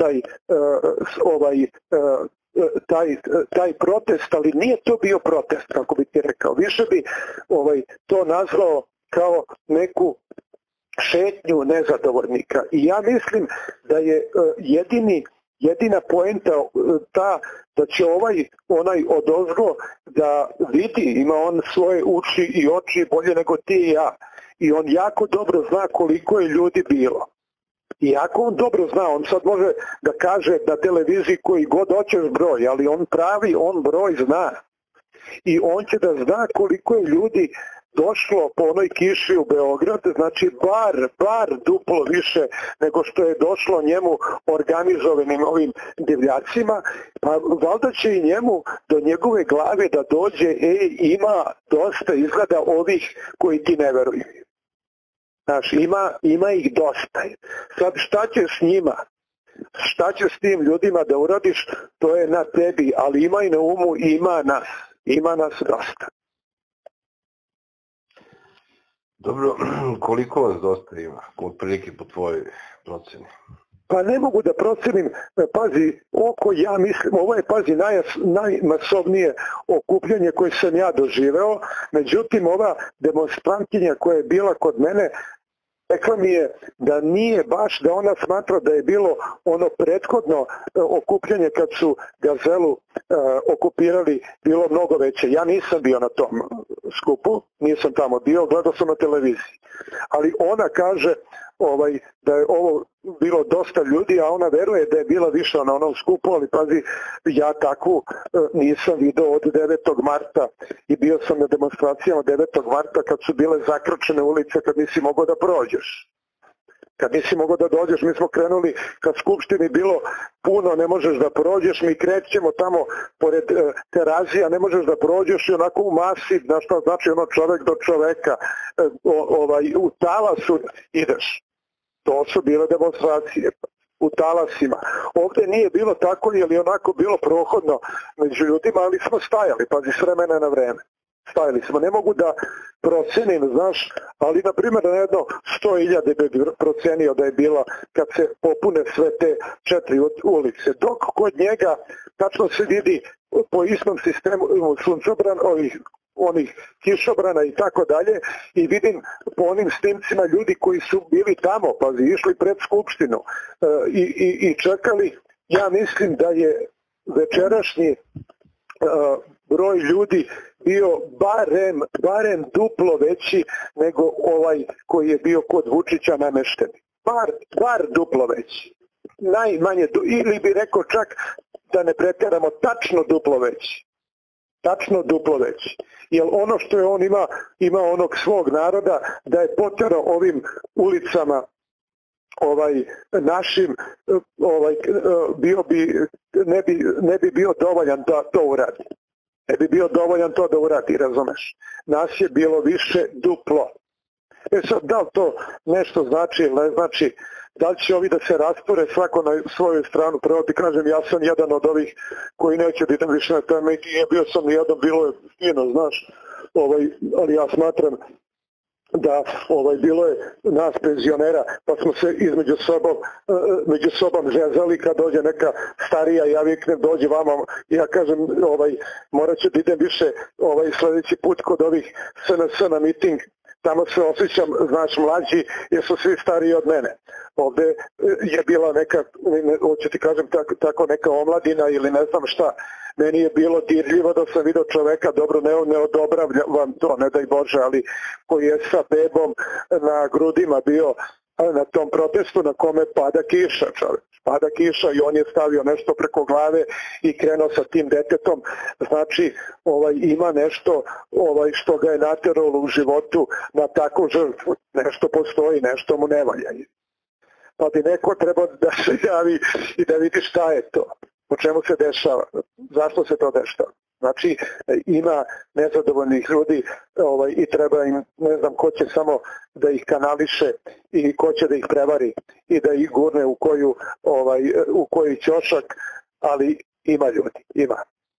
taj protest, ali nije to bio protest, kako bi ti rekao. Više bi to nazvao kao neku šetnju nezadovoljnika. I ja mislim da je jedina poenta ta da će onaj odozgo da vidi, ima on svoje uši i oči bolje nego ti i ja. I on jako dobro zna koliko je ljudi bilo. I ako on dobro zna, on sad može da kaže na televiziji koji god hoćeš broj, ali on broj zna. I on će da zna koliko je ljudi došlo po onoj kiši u Beograd, znači bar duplo više nego što je došlo njemu organizovanim ovim divljacima, pa valjda će i njemu do njegove glave da dođe, ima dosta izgleda ovih koji ti ne veruju. Znaš, ima ih dosta. Sad šta ćeš s njima? Šta ćeš s tim ljudima da uradiš, to je na tebi, ali imaj na umu, ima nas dosta. Dobro, koliko vas dosta ima, otprilike po tvojoj proceni? Pa ne mogu da procenim, pazi, ja mislim, ovo je, pazi, najmasovnije okupljanje koje sam ja doživeo, međutim ova demonstrantkinja koja je bila kod mene, rekla mi je da nije baš, da ona smatra da je bilo ono prethodno okupljanje kad su Gazelu okupirali bilo mnogo veće. Ja nisam bio na tom skupu, nisam tamo bio, gledao sam na televiziji. Ali ona kaže da je ovo bilo dosta ljudi, a ona veruje da je bila više na onom skupu, ali pazi, ja takvu nisam video od 9. marta i bio sam na demonstracijama 9. marta kad su bile zakrčene ulice, kad nisi mogao da prođeš. Kad nisi mogao da dođeš, mi smo krenuli, kad skupštini bilo puno, ne možeš da prođeš, mi krećemo tamo pored Terazija, ne možeš da prođeš i onako u masi, znaš šta znači ono čovek do čoveka, u talasu ideš. To su bile demonstracije u talasima. Ovdje nije bilo tako, jer je onako bilo prohodno među ljudima, ali smo stajali, pazi, s vremena na vreme. Stajali smo, ne mogu da procenim, znaš, ali na primjer na jedno 100.000 bi procenio da je bila kad se popune sve te 4 ulice. Dok kod njega tačno se vidi po istom sistemu suncobrana, onih kišobrana i tako dalje, i vidim po onim snimcima ljudi koji su bili tamo, pazi, išli pred skupštinu i čekali. Ja mislim da je večerašnji broj ljudi bio barem duplo veći nego ovaj koji je bio kod Vučića namešten. Bar duplo veći. Najmanje, ili bi rekao čak da ne pretjeramo, tačno duplo veći. Tačno duplo veći. Jer ono što je on ima onog svog naroda, da je potjerao ovim ulicama našim, ne bi bio dovoljan da to uradi. Ne bi bio dovoljan to da uradi, razumeš? Nas je bilo više duplo. Sad, da li to nešto znači ili ne znači, da li će ovi da se rasture svako na svoju stranu? Prvo ti kažem, ja sam jedan od ovih koji neće biti više na tome i bio sam nijedan, bilo je fino, znaš, ali ja smatram da bilo je nas penzionera, pa smo se među sobom zezali kad dođe neka starija, ja viknem dođe vama, ja kažem morat ću da idem više sljedeći put kod ovih SNS na miting, tamo se osjećam, znaš, mlađi jer su svi stariji od mene. Ovde je bila neka, hoću ti kažem tako neka omladina ili ne znam šta. Meni je bilo dirljivo da sam vidio čoveka, dobro ne odobravam to, ne daj Bože, ali koji je sa bebom na grudima bio na tom protestu na kome pada kiša, čovjek. Pada kiša i on je stavio nešto preko glave i krenuo sa tim detetom. Znači, ima nešto što ga je nateralo u životu na takvu žrtvu. Nešto postoji, nešto mu ne valja. Pa bi neko trebao da se javi i da vidi šta je to. Po čemu se dešava, zašto se to dešava. Znači, ima nezadovoljnih ljudi i treba im, ne znam, ko će samo da ih kanališe i ko će da ih prevari i da ih gurne u koji ćošak, ali ima ljudi, ima.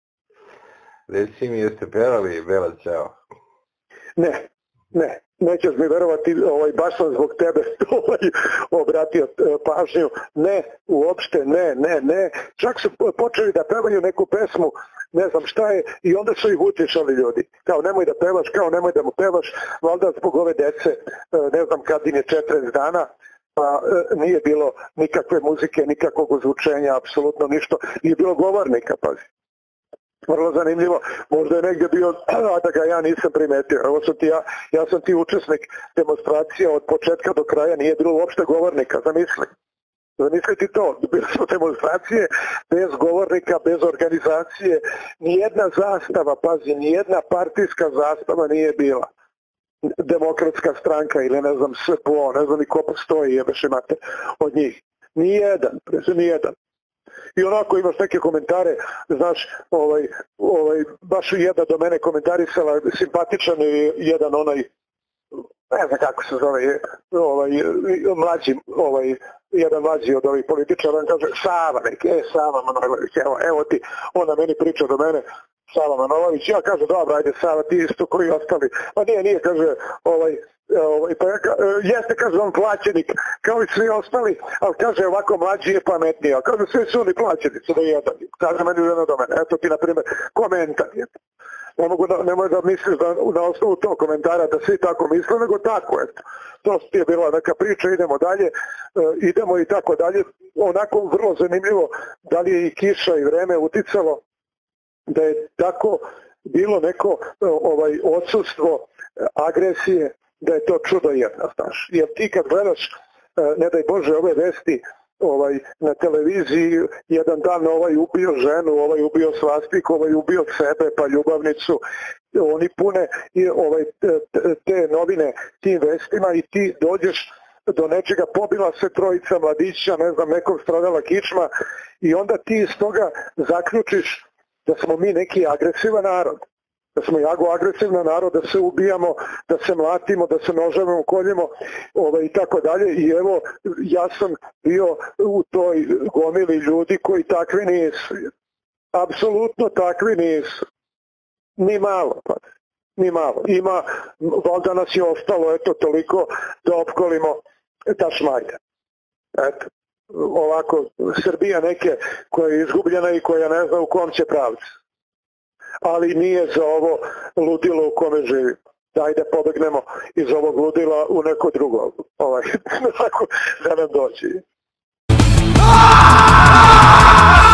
Reci mi, jeste pevali Bela Ćao? Ne. Nećeš mi verovati, baš sam zbog tebe obratio pažnju. Ne, uopšte ne. Čak su počeli da pevaju neku pesmu, ne znam šta je, i onda su ih utišali ljudi. Kao nemoj da pevaš, kao nemoj da mu pevaš, valjda zbog ove dece, ne znam kad im je 40 dana, pa nije bilo nikakve muzike, nikakvog ozvučenja, apsolutno ništa. Nije bilo govornika, pazi. Vrlo zanimljivo, možda je negdje bio, a da ga ja nisam primetio. Evo sam ti ja sam ti učesnik demonstracije od početka do kraja, nije bilo uopšte govornika, zamisli ti to, bile su demonstracije bez govornika, bez organizacije, nijedna zastava, pazi, nijedna partijska zastava nije bila. Demokratska stranka ili ne znam SPO, ne znam ni ko postoji, jebeš imate od njih. Nijedan. I onako imaš neke komentare, znaš, baš jedna do mene komentarisala, simpatičan je jedan ne znam kako se zove, mlađi, jedan mlađi od ovih političara, on kaže, Sava neki, Sava Manojlović, evo ti, ona meni priča do mene, Sava Manojlović, ja kažem, dobro, ajde Sava, ti isto koji ostali, pa nije, kaže, pa jeste, kaže, on plaćenik, kao i svi ostali, ali kaže, ovako mlađi je pametniji, a kaže, svi su oni plaćenici do jedan, kaže meni jedno do mene, eto ti, na primjer, komentar je. Nemoj da misliš da na osnovu tog komentara da svi tako misle, nego tako, eto. To je bila neka priča, idemo dalje, idemo i tako dalje. Onako vrlo zanimljivo, da li je i kiša i vreme uticalo, da je tako bilo neko odsustvo agresije, da je to čudo jedno, znaš. Jer ti kad gledaš, ne daj Bože, ove vesti, na televiziji, jedan dan ubio ženu, ubio svastiku, ubio sebe, pa ljubavnicu, oni pune te novine tim vestima i ti dođeš do nečega, pobila se trojica mladića, ne znam, nekom stradala kičma i onda ti iz toga zaključiš da smo mi neki agresivan narod. Da smo jako agresivna narod, da se ubijamo, da se mlatimo, da se nožemo, koljemo i tako dalje. I evo, ja sam bio u toj gomili ljudi koji takvi nisu. Apsolutno takvi nisu. Ni malo, pa. Ni malo. Ima, valjda nas je ostalo, eto, toliko da opkolimo ta šmajda. Eto, ovako, Srbija neke koja je izgubljena i koja ne zna u kom će pravcu. Ali nije za ovo ludilo u kome živimo. Daj da pobegnemo iz ovog ludila u neko drugo. Da nam doći.